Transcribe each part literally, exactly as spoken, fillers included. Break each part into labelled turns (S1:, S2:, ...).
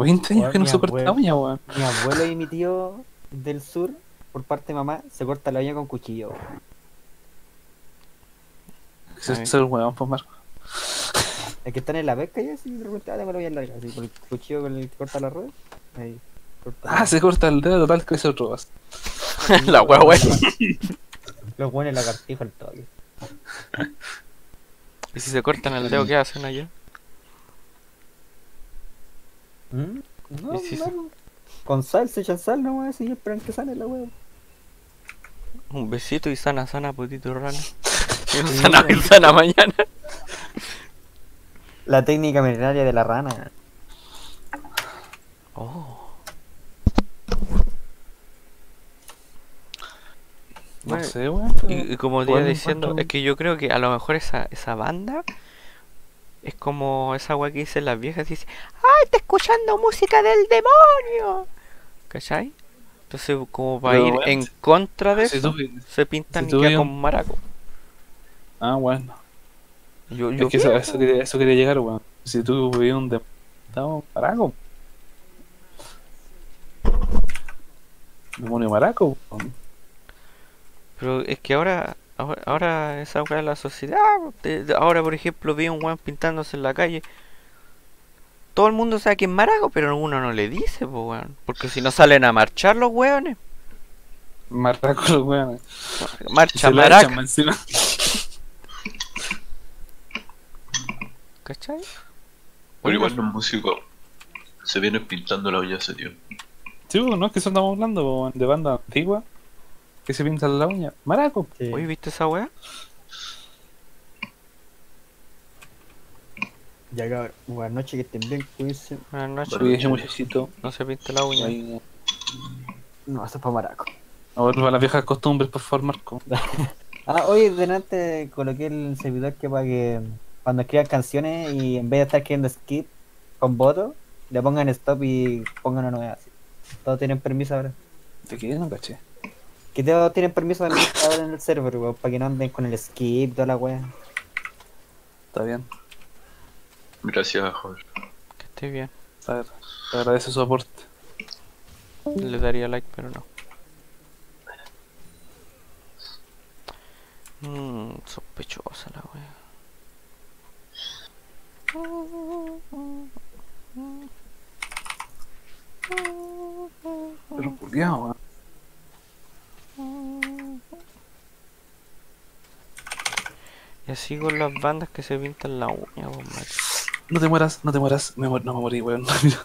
S1: veinte años
S2: Weón,
S1: que no
S2: mi
S1: se corta la
S2: abuelo,
S1: uña, weón.
S2: mi abuelo y mi tío del sur, por parte de mamá, se corta la uña con cuchillo, weón.
S1: Ese
S3: Ay,
S1: es el weón, pues Marco.
S2: El que están en la pesca y así, de repente, ah, tengo la uña larga, así, por el cuchillo con el que corta la rueda. Ahí, corta la
S1: Ah, se corta el dedo, total, crece otro más.
S2: Sí,
S3: la
S2: los
S3: wea,
S2: buenos
S3: wea.
S2: lagar- los buenos lagartijos al toque.
S3: Y si se cortan el dedo, ¿qué hacen allá?
S2: ¿Mm? No,
S3: ¿Y si se-
S2: no. Con sal, se echan sal nomás, así, y esperan que sale la wea.
S3: Un besito y sana, sana, putito rana. Y un
S2: Sí,
S3: sana, y
S2: weón.
S3: sana mañana.
S2: La técnica milenaria de la rana.
S3: Oh.
S1: No
S3: Bueno,
S1: sé, weón. pero
S3: y, y como te
S1: igual
S3: iba
S1: lo
S3: diciendo,
S1: encuentro-
S3: es que yo creo que a lo mejor esa, esa banda es como esa weá que dicen las viejas, dice, ¡ay, está escuchando música del demonio! ¿Cachai? Entonces, como para
S1: Pero,
S3: ir
S1: weón,
S3: en contra de
S1: si
S3: eso,
S1: tú vi-
S3: se pintan
S1: si
S3: y
S1: tú
S3: queda
S1: vi un-
S3: como maraco.
S1: Ah, bueno.
S3: Yo, yo
S1: Es que eso,
S3: pienso,
S1: eso, quería, eso quería llegar, weón. Si tú veías un demonio maraco, demonio maraco, weón.
S3: pero es que ahora, ahora, ahora esa weá de la sociedad, de- de- ahora por ejemplo vi un weón pintándose en la calle. Todo el mundo sabe que es maraco, pero uno no le dice, pues weón. Porque si no salen a marchar los weones.
S1: Maraco, los weones. Y
S3: Marcha
S1: se la echan
S3: maraca,
S1: más encima.
S3: ¿cachai?
S4: Pero igual
S3: Oiga,
S4: los músicos se vienen pintando la uña hace tiempo.
S1: Sí, weón, no es que eso estamos hablando, weón, de banda antigua que se pintan la uña. Maraco.
S2: Sí.
S3: oye, ¿viste esa weá?
S2: Ya cabrón, buenas noches, que estén bien, cuídense.
S3: Buenas noches.
S1: Oye, ese muchachito.
S3: No se pinte la uña.
S1: Ahí,
S2: No, eso es para maraco.
S1: a vuelva a las viejas costumbres, por favor, Marco.
S2: Ah, hoy delante coloqué el servidor que para que cuando escriban canciones y en vez de estar escribiendo skip con voto, le pongan stop y pongan una nueva así. Todos tienen permiso ahora.
S1: ¿De qué? No caché.
S2: Que todos tienen permiso de ahora en el server, weón, para que no anden con el skip, toda la wea.
S1: Está bien.
S4: Gracias, Jorge.
S3: Que esté bien.
S1: A ver, te agradece su aporte.
S3: Le daría like, pero no. Mmm, sospechosa la wea.
S1: Pero culiao, weón.
S3: Y así con las bandas que se pintan la uña, pues, macho.
S1: No te mueras, no te mueras. Me muero, no me morí, weón. Mira.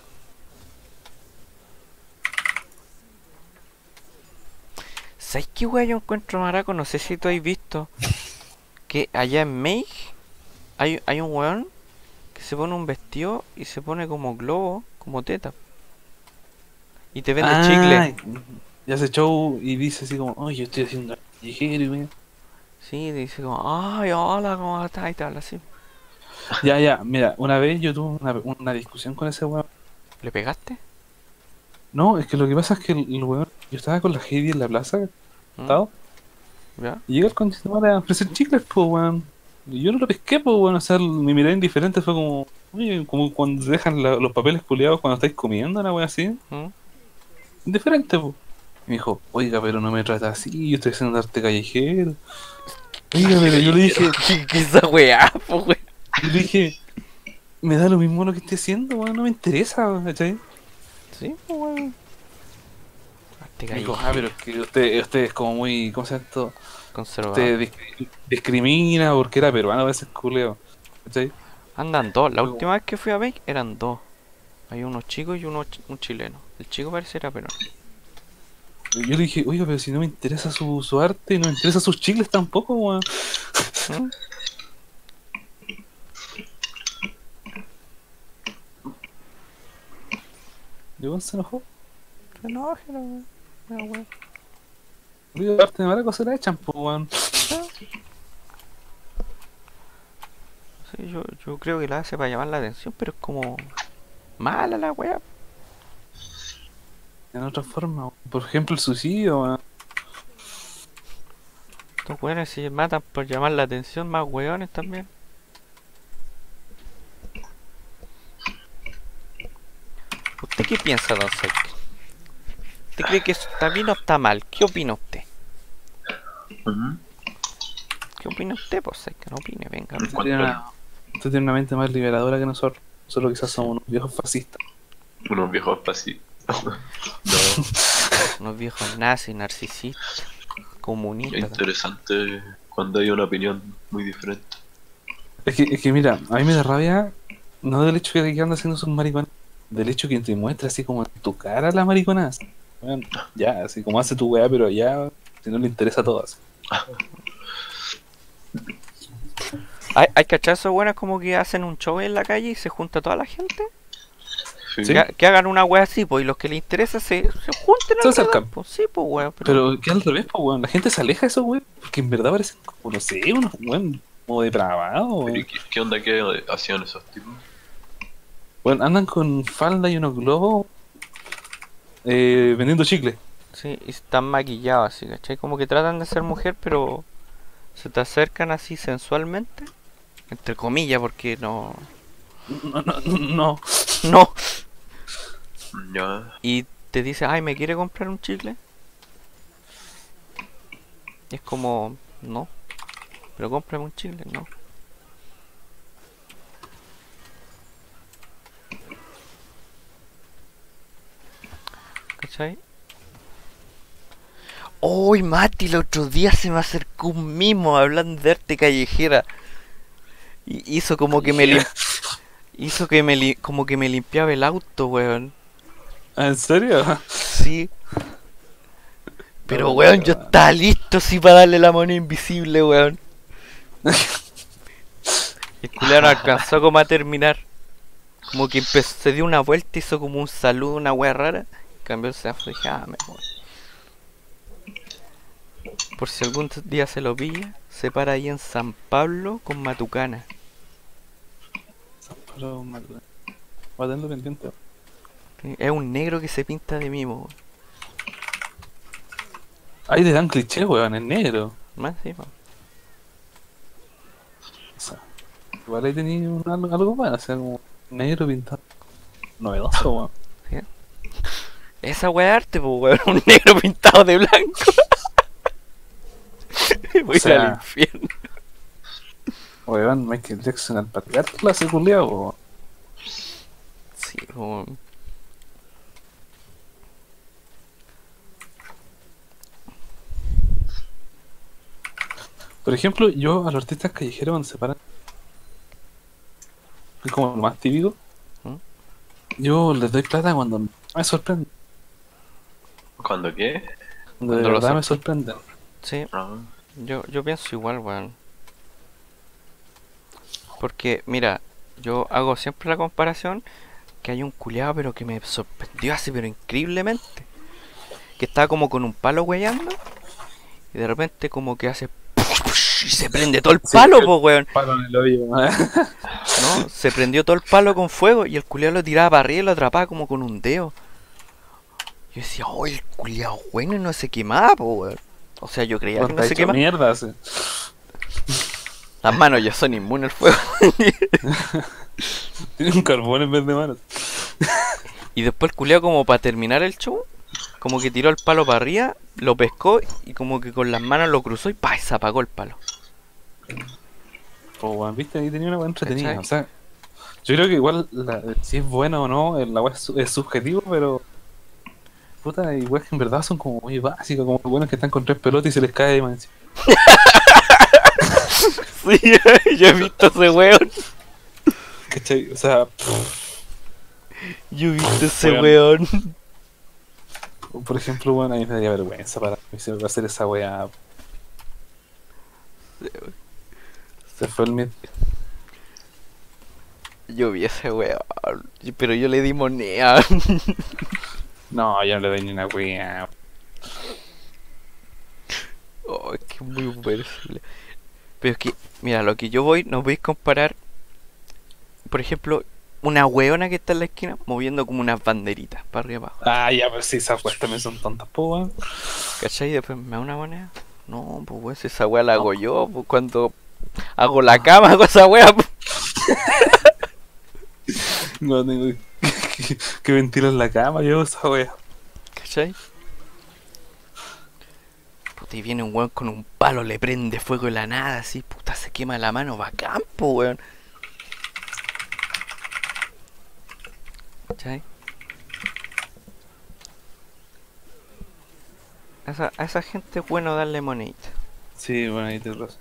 S3: ¿Sabes qué wea yo encuentro maraco? No sé si tú has visto que allá en Meij hay, hay un weón que se pone un vestido y se pone como globo, como teta. Y te vende
S1: Ay,
S3: chicle.
S1: y hace show y dice así como, oh, yo estoy haciendo callejero y weón.
S3: Sí, dice como, ay, hola, ¿cómo estás? Y te habla así.
S1: Ya, ya, mira, una vez yo tuve una, una discusión con ese weón.
S3: ¿Le pegaste?
S1: No, es que lo que pasa es que el, el weón, yo estaba con la Heidi en la plaza,
S3: ¿Mm?
S1: ¿estado?
S3: ¿Ya?
S1: Y llega el conchetumare a ofrecer chicles, pues weón. Y yo no lo pesqué, pues weón, o sea, mi mirada indiferente fue como, oye, como cuando se dejan la- los papeles culiados cuando estáis comiendo, una weón así.
S3: ¿Mm?
S1: Indiferente, pues. Y me dijo, oiga, pero no me trata así, yo estoy haciendo arte callejero. Oiga, pero yo le dije,
S3: ¿Qué, qué esa weá, po, weón?
S1: yo le dije, me da lo mismo lo que esté haciendo, weón, no me interesa, ¿cachai?
S3: Sí, po, weón. Arte
S1: Me dijo,
S3: callejero,
S1: ah, pero es que usted, usted es como muy, ¿cómo se llama esto?
S3: conservador.
S1: Usted discri- discrimina porque era peruano a veces, culeo, ¿cachai?
S3: Andan dos. La
S1: Luego-
S3: última vez que fui a Meij eran dos. Hay unos chicos y uno ch- un chileno. El chico parece era peruano.
S1: Y yo le dije, oiga, pero si no me interesa su, su arte y no me interesa sus chicles tampoco, weón.
S3: ¿Mm?
S1: Y weón se enojó.
S3: Que no, que no, no, weón.
S1: Oiga, el arte de maraco se la echan, pues, weón.
S3: Sí, yo, yo creo que la hace para llamar la atención, pero es como mala la weá.
S1: En otra forma, weón. Por ejemplo, el suicidio, weón.
S3: Estos weones se matan por llamar la atención, más weones también. ¿Usted qué piensa, don Seik? ¿Usted cree que eso está bien o está mal? ¿Qué opina usted?
S4: Ujú.
S3: ¿Qué opina usted, pues Seik? No opine, venga.
S4: En
S1: Usted
S4: cuanto
S1: tiene,
S4: a
S1: una, usted tiene una mente más liberadora que nosotros. Nosotros quizás somos unos viejos fascistas.
S4: unos viejos así. No,
S3: Unos viejos nazis, narcisistas,
S4: es
S3: comunistas.
S4: interesante cuando hay una opinión muy diferente.
S1: Es que, es que mira, a mí me da rabia, no del hecho que andan haciendo sus mariconas, del hecho que te muestra así como en tu cara la maricona. Así. Bueno, ya, así como hace tu weá, pero ya, si no le interesa todo así.
S3: ¿Hay, hay cachazos buenas como que hacen un show en la calle y se junta toda la gente?
S4: Sí.
S1: Sí.
S3: Que, que hagan una wea así, pues, y los que les interesa se, se junten
S1: Se
S3: alrededor,
S1: acercan.
S3: pues. Sí, pues, weón. Pero,
S1: Pero que al revés, pues weón, la gente se aleja de esos weón, porque en verdad parecen como, no sé, unos weón como depravados,
S4: Pero, ¿y
S1: weón.
S4: ¿Qué, qué onda que hacían esos tipos?
S1: Weón, andan con falda y unos globos eh, vendiendo chicle.
S3: sí, y están maquillados así, ¿cachai? Como que tratan de ser mujer, pero se te acercan así sensualmente. Entre comillas, porque no.
S1: No, no, no.
S3: No.
S4: Ya.
S3: Y te dice, ay, ¿me quiere comprar un chicle? Y es como, no. Pero cómprame un chicle, no. ¿Cachai? ¡Uy, Mati! El otro día se me acercó un mimo hablando de arte callejera. Y hizo como que me lim- hizo que me li- como que me limpiaba el auto, weón.
S1: ¿En serio?
S3: Sí. Pero
S1: Oh,
S3: weón, yo
S1: weón.
S3: estaba listo sí para darle la mano invisible, weón. Y el culiao no alcanzó como a terminar. Como que empezó, se dio una vuelta, hizo como un saludo, una wea rara. Cambió el semáforo y dije, ah, me voy. Por si algún día se lo pilla, se para ahí en San Pablo con Matucana.
S1: Pero, mal, weón. Voy a tenerlo pendiente.
S3: Es un negro que se pinta de mimo, weón.
S1: Ahí le dan cliché, weón, es negro.
S3: Más sí, weón.
S1: O sea, igual ahí tenía un- algo, algo bueno, o sea, como negro pintado. Novedoso, weón.
S3: Esa wea de arte, pues weón, un negro pintado de blanco. Voy
S1: O sea,
S3: al infierno.
S1: Weón, Michael Jackson al patriarca clase culiao, weón.
S3: Sí, weón.
S1: Por ejemplo, yo a los artistas callejeros cuando se paran, es como lo más típico,
S3: ¿Mm?
S1: yo les doy plata cuando me sorprende.
S4: ¿Cuándo qué?
S1: Cuando de
S3: Cuando lo
S1: verdad me
S3: sorprende.
S1: sorprenden.
S3: Sí,
S4: Ah,
S3: yo, yo pienso igual, weón. Porque, mira, yo hago siempre la comparación que hay un culiado pero que me sorprendió así, pero increíblemente. Que estaba como con un palo weyando y de repente como que hace y se prende todo el
S1: Sí,
S3: palo,
S1: el-
S3: po, weón.
S1: Palo en el hoyo, weón.
S3: No, se prendió todo el palo con fuego y el culiado lo tiraba para arriba y lo atrapaba como con un dedo. Yo decía, oh, el culiado bueno y no se quemaba, po, weón. O sea, yo creía que no
S1: Está
S3: se
S1: hecho
S3: quemaba.
S1: mierda, sí.
S3: Las manos ya son inmunes al fuego.
S1: Tiene un carbón en vez de manos.
S3: Y después el culiao como para terminar el show, como que tiró el palo para arriba, lo pescó y como que con las manos lo cruzó y ¡pa! Y se apagó el palo.
S1: Pues, weón, viste, ahí tenía una buena entretenida.
S3: ¿Cachai?
S1: O sea, yo creo que igual, la- si es bueno o no, la weá es, su- es subjetivo, pero. Puta, hay weas que en verdad son como muy básicas, como buenos que están con tres pelotas y se les cae más encima.
S3: Sí, yo he visto ese weón.
S1: ¿Cachai? O sea, pff,
S3: Yo he visto ese
S1: Weón.
S3: weón.
S1: por ejemplo, bueno, a mí me daría vergüenza para mí se me va a hacer esa wea. Se fue el mid.
S3: Yo vi ese weón. Pero yo le di moneda.
S1: No, yo no le doy ni una wea.
S3: Oh, es que es muy bueno. Pero es que, mira, lo que yo voy, no podéis comparar. Por ejemplo, una weona que está en la esquina moviendo como unas banderitas para arriba y abajo.
S1: Ah, ya, pero sí, esas weas también son tontas, po, weón.
S3: ¿Cachai? Y después me da una moneda. No, pues weón, si esa wea la hago yo, pues cuando hago la cama hago esa wea. Pues.
S1: No tengo que, que ventilan la cama, yo esa wea.
S3: ¿Cachai? Puta, y viene un weón con un palo, le prende fuego de la nada, así, puta, se quema la mano, va a campo, weón. ¿Cachai? A esa, a esa gente es bueno darle monedita.
S1: Sí, bueno, ahí te razón.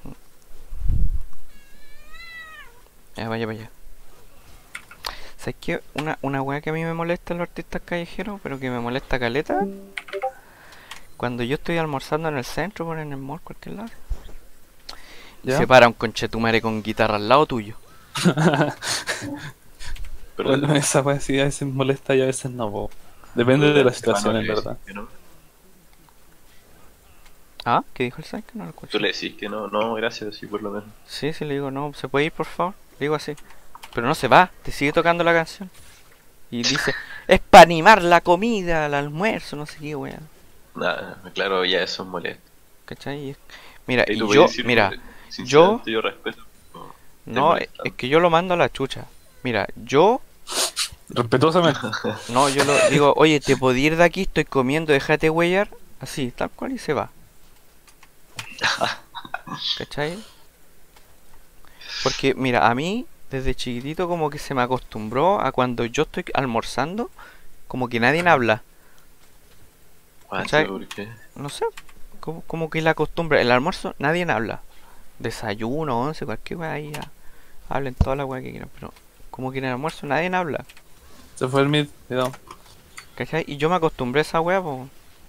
S3: Ya, vaya, vaya. ¿Sabes qué? Una, una weá que a mí me molesta en los artistas callejeros, pero que me molesta caleta. Cuando yo estoy almorzando en el centro, por en el mall, cualquier lado.
S1: ¿Ya?
S3: Se para un conchetumare con guitarra al lado tuyo.
S4: Pero
S1: Bueno, esa wea sí a veces molesta y a veces no, po. Depende de la situación, en
S4: le
S1: verdad.
S4: decís que no.
S3: ¿Ah? ¿Qué dijo el Sai? Que no lo escuché.
S4: Tú le decís que no, no, gracias, sí, por lo menos.
S3: Sí, sí, le digo, no, ¿se puede ir, por favor? Le digo así. Pero no se va, te sigue tocando la canción. Y dice, es para animar la comida, el almuerzo, no sé qué, weón.
S4: Nada, claro, ya eso es molesto.
S3: ¿Cachai? Y es- Mira,
S4: Ahí
S3: y
S4: tú
S3: yo,
S4: puedes decir,
S3: mira,
S4: sinceramente, yo respeto. No,
S3: no,
S4: te
S3: es
S4: molesta.
S3: es que yo lo mando a la chucha. Mira, yo,
S1: Respetuosamente.
S3: no, yo lo digo, oye, te puedo ir de aquí, estoy comiendo, déjate huellar. Así, tal cual, y se va. ¿Cachai? Porque, mira, a mí, desde chiquitito, como que se me acostumbró a cuando yo estoy almorzando, como que nadie habla.
S4: Ah,
S3: ¿cachai?
S4: sí, ¿por qué?
S3: No sé, como, como que la costumbre. El almuerzo, nadie habla. Desayuno, once, cualquier weá ahí, ya, hablen toda la weá que quieran, pero como que en el almuerzo nadie habla.
S1: Se fue el mid, cuidado.
S3: ¿Cachai? Y yo me acostumbré a esa weá, po.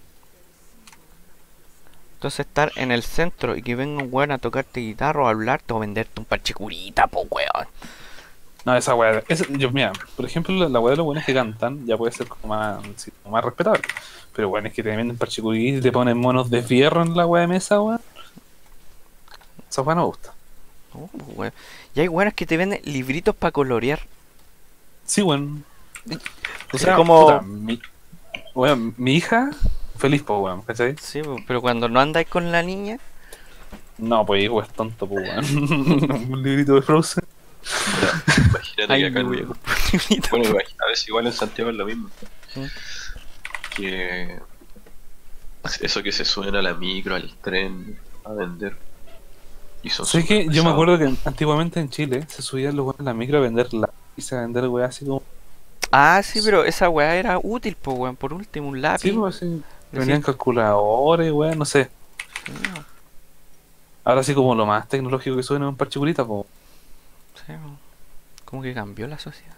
S3: Entonces estar en el centro y que venga un weón a tocarte guitarra o a hablarte o venderte un parche curita, po weón.
S1: No, esa weá. esa- Yo, mira, por ejemplo, la, la weá de los buenos que cantan ya puede ser como más, sí, como más respetable. Pero bueno, es que te venden parchicurís y te ponen monos de fierro en la weá de mesa, weón. Esa weá no me gusta.
S3: No, po, weón. Y hay weones que te venden libritos para colorear.
S1: Sí, weón. O
S3: Es
S1: sea,
S3: como-
S1: puta, mi, weón, mi hija, feliz, po, weón, ¿cachai?
S3: Sí, po, pero cuando no andáis con la niña,
S1: No, pues hijo es tonto, po, weón. Un librito de Frozen.
S4: Imagínate
S3: ay,
S4: que acá
S3: me
S4: en-
S3: voy a comprar un librito.
S4: Bueno, imagina- a veces igual en Santiago es lo mismo.
S3: ¿Mm?
S4: Que eso que se suben a la micro, al tren, a vender. Y son
S1: ¿Sabes qué?
S4: súper
S1: Yo me
S4: pesados.
S1: acuerdo que antiguamente en Chile se subían los weones a la micro a vender la y a vender weá así como.
S3: Ah, sí, pero esa weá era útil, po, weón. Por último, un lápiz.
S1: Sí, pues así.
S3: Decir-
S1: Venían calculadores, weón, no sé.
S3: Sí, po,
S1: Ahora sí como lo más tecnológico que suena es un parchicurita, pues.
S3: sí, po. Como que cambió la sociedad.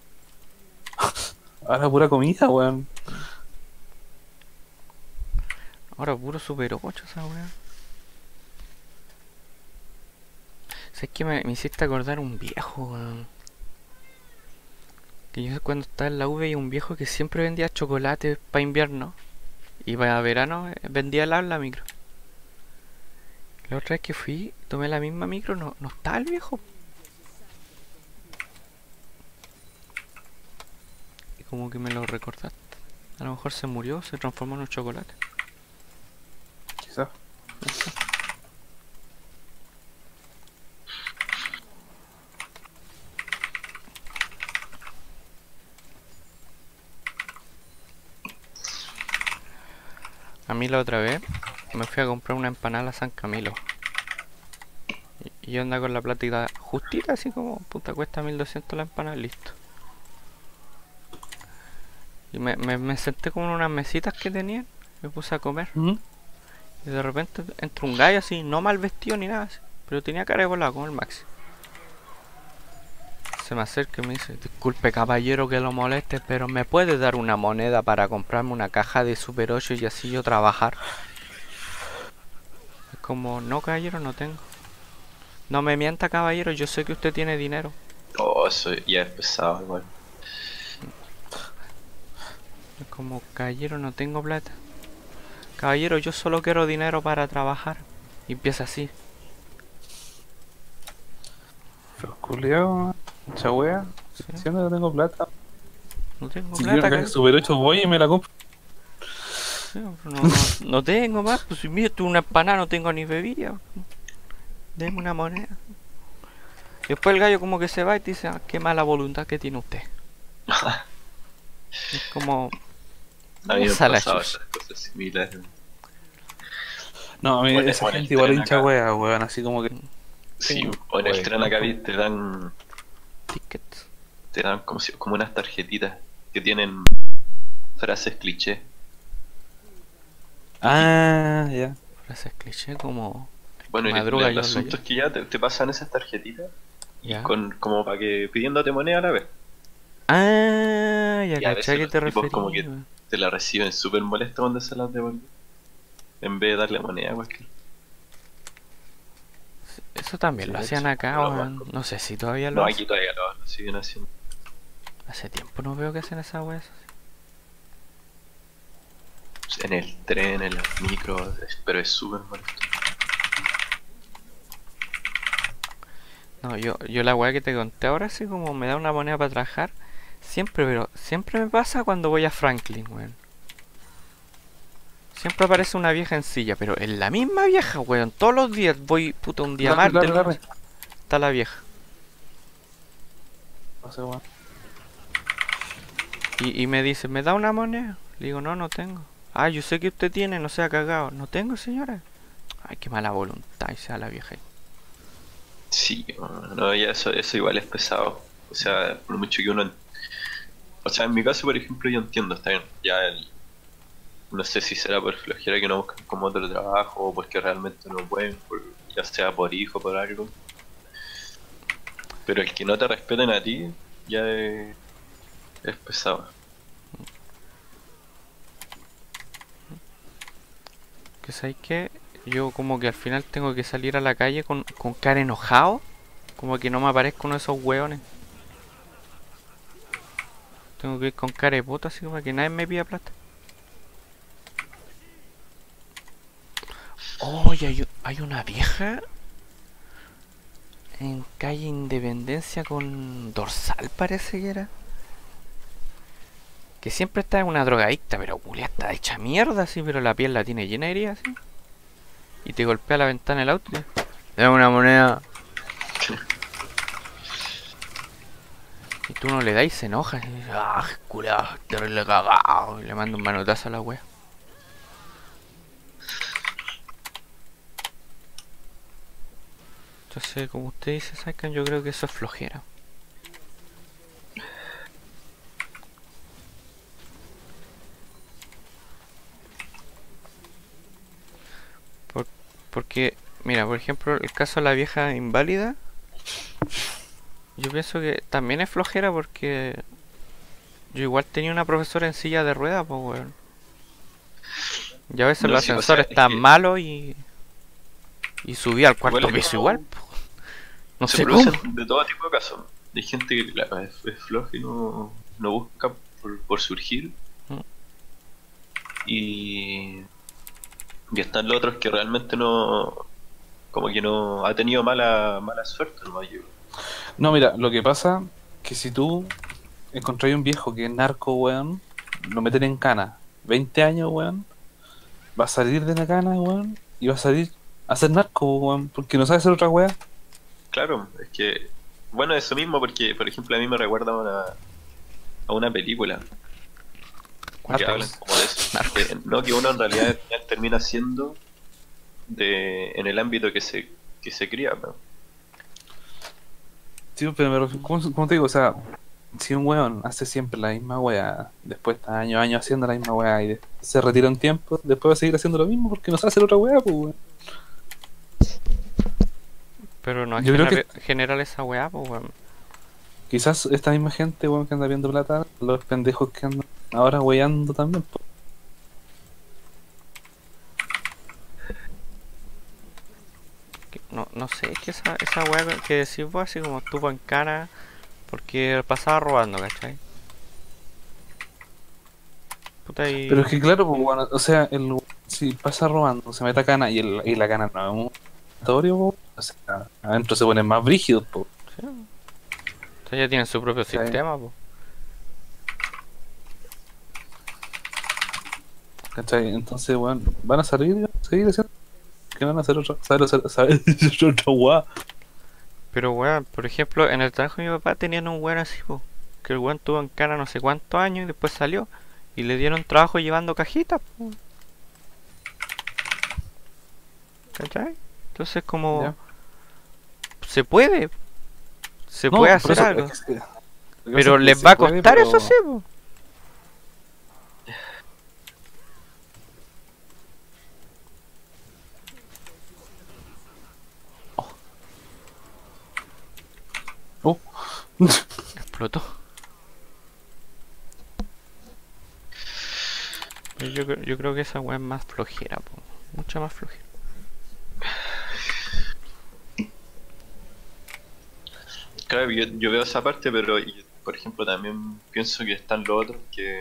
S1: Ahora pura comida, weón.
S3: Ahora puro Super ocho esa weá. ¿Sabes que me, me hiciste acordar un viejo, weón? Que yo cuando estaba en la U veía un viejo que siempre vendía chocolate para invierno. Y para verano eh, vendía helado en la micro. La otra vez que fui, tomé la misma micro, no, no estaba el viejo. Y como que me lo recordaste. A lo mejor se murió, se transformó en un chocolate.
S1: Quizás.
S3: A mí la otra vez me fui a comprar una empanada a San Camilo. Y, y yo andaba con la plata justita, así como, puta, cuesta mil doscientos la empanada, listo. Y me, me, me senté como en unas mesitas que tenían, me puse a comer.
S1: ¿Mm?
S3: Y de repente entra un gallo así, no mal vestido ni nada así, pero tenía cara de volado como el Maxi. Se me acerca y me dice, disculpe caballero que lo moleste, pero ¿me puede dar una moneda para comprarme una caja de Super ocho y así yo trabajar? Es como, no caballero, no tengo. No me mienta caballero, yo sé que usted tiene dinero.
S4: Oh, eso ya es pesado igual.
S3: Es como, caballero, no tengo plata. Caballero, yo solo quiero dinero para trabajar. Y empieza así.
S1: Pero culiao, mucha wea.
S3: Sí.
S1: Diciendo que tengo plata.
S3: No tengo
S1: Si quiero
S3: plata,
S1: que
S3: caballero.
S1: Super ocho voy y me la compro.
S3: Sí, pero no, no, no tengo más, pues si mira, tú una empanada no tengo ni bebida. Deme una moneda. Y después el gallo como que se va y te dice, ah, qué mala voluntad que tiene usted. Es como...
S4: A mí me han
S3: Esa la
S4: pasado
S3: chucha.
S4: esas cosas similares.
S1: No, a mí
S4: Bueno,
S1: esa
S4: bueno,
S1: gente igual
S4: tren
S1: hincha
S4: acá.
S1: wea, weón, así como que.
S4: Sí,
S1: Sí,
S4: o en el
S1: pues,
S4: tren acá
S1: ¿cómo?
S4: vi- te dan,
S3: Tickets.
S4: te dan como, si- como unas tarjetitas que tienen frases cliché.
S1: Ah, ya.
S3: Frases cliché como...
S4: Bueno, y el,
S3: Madruga
S4: el
S3: yo,
S4: asunto
S3: yo.
S4: es que ya te, te pasan esas tarjetitas y
S3: Ya.
S4: con como para que pidiéndote moneda a la vez.
S3: Ah, ya
S4: Y a
S3: caché
S4: veces
S3: que
S4: los
S3: te
S4: tipos
S3: referís,
S4: como que
S3: weón.
S4: te la reciben súper molesto cuando se las devuelven. En vez de darle moneda a cualquier.
S3: Eso también
S1: Sí,
S3: lo
S1: de
S3: hacían
S1: hecho,
S3: acá,
S4: lo más
S3: weón.
S4: común.
S3: No sé si todavía lo
S4: No,
S3: hacen.
S4: aquí todavía lo, lo siguen haciendo.
S3: Hace tiempo no veo que hacen esa weá.
S4: En el tren, en las micros, es- pero es súper molesto.
S3: No, yo, yo la weá que te conté ahora, así como me da una moneda para trabajar, siempre, pero siempre me pasa cuando voy a Franklin, weón. Siempre aparece una vieja en silla, pero es la misma vieja, weón. Todos los días voy, puta, un día
S1: Larry,
S3: martes,
S1: Larry,
S3: lunes,
S1: Larry.
S3: está la vieja.
S1: No sé, weón.
S3: Y, y me dice, ¿me da una moneda? Le digo, no, no tengo. Ah, yo sé que usted tiene, no sea cagado. No tengo, señora. Ay, qué mala voluntad, y sea la vieja ahí.
S4: Sí, no, ya eso, eso igual es pesado. O sea, por mucho que uno... en- O sea, en mi caso, por ejemplo, yo entiendo, está bien. Ya el... No sé si será por flojera que no buscan como otro trabajo o porque realmente no pueden, por- ya sea por hijo o por algo. Pero el que no te respeten a ti ya es, es pesado.
S3: Que sabes que yo como que al final tengo que salir a la calle con, con cara enojado. Como que no me aparezca uno de esos hueones. Tengo que ir con cara de puta así para que nadie me pida plata. Oye, hay, hay una vieja en calle Independencia con dorsal, parece que era. Que siempre está en una drogadicta, pero culia está hecha mierda así, pero la piel la tiene llena de heridas así. Y te golpea la ventana del auto. Dame una moneda. Y tú no le das y se enoja. Y dice, ah, culiao, terrible cagado. Y le manda un manotazo a la wea. Entonces, como usted dice, Sacan, yo creo que eso es flojera. Por- porque, mira, por ejemplo, el caso de la vieja inválida, yo pienso que también es flojera porque yo igual tenía una profesora en silla de ruedas, pues, weón. Y a veces
S4: No,
S3: los
S4: sí, o
S3: ascensores
S4: sea, es
S3: están
S4: que
S3: malos y, y subía al cuarto
S4: igual es
S3: piso
S4: como-
S3: igual, po. No
S4: se
S3: sé cómo.
S4: producen de todo tipo de casos. Hay gente que claro, es, es floja y no, no busca por, por surgir.
S3: Mm.
S4: Y, y están los otros que realmente no, como que no ha tenido mala mala suerte, ¿no? Yo,
S1: No, mira, lo que pasa que si tú encontrás un viejo que es narco, weón, lo meten en cana, veinte años, weón, va a salir de la cana, weón, y va a salir a ser narco, weón, porque no sabe hacer otra weá.
S4: claro, es que, bueno, eso mismo porque, por ejemplo, a mí me recuerda a una, a una película que
S3: Narcos.
S4: hablan como de eso.
S3: Narcos.
S4: Que, no, que uno en realidad al final termina siendo de, en el ámbito que se, que se cría, ¿no?
S1: Sí, pero me refiero- ¿cómo, cómo te digo? O sea, si un weón hace siempre la misma weá, después está años, años haciendo la misma weá y de- se retira un tiempo, después va a seguir haciendo lo mismo porque no sabe hacer otra weá, pues, weón.
S3: Pero no es
S1: Yo creo
S3: generar, generar esa weá, pues, weón.
S1: Quizás esta misma gente, weón, que anda viendo plata, los pendejos que andan ahora weyando también, pues.
S3: Que- No, no sé, es que esa, esa weá que decís vos así como estuvo en cana porque pasaba robando, ¿cachai? Puta y...
S1: Pero es que claro, pues, bueno, o sea, el, si pasa robando, se mete a cana y, el, y la cana no es un laboratorio, pues, o sea, adentro se ponen más brígidos, pues.
S3: Sí. O sea, ya tienen su propio
S1: Sí.
S3: sistema, pues.
S1: ¿Cachai? Entonces, bueno, van a salir y van a seguir haciendo. Que van a hacer otra, saber hacer, saber hacer otra weá.
S3: Pero weón, por ejemplo, en el trabajo de mi papá tenían un weón así, po, porque el weón tuvo en cara no sé cuántos años y después salió. Y le dieron trabajo llevando cajitas, po. ¿Cachai? Entonces como...
S1: Ya.
S3: Se puede. Se
S1: No,
S3: puede
S1: por
S3: hacer
S1: eso,
S3: algo.
S1: es que- lo que pasa
S3: Pero
S1: es que
S3: les
S1: se
S3: va a
S1: puede,
S3: costar
S1: pero-
S3: eso sí, po.
S1: Oh.
S3: Explotó. Yo, yo creo- yo creo que esa weá es más flojera, po. Mucha más flojera.
S4: Claro, yo, yo veo esa parte, pero y, por ejemplo también pienso que están los otros que,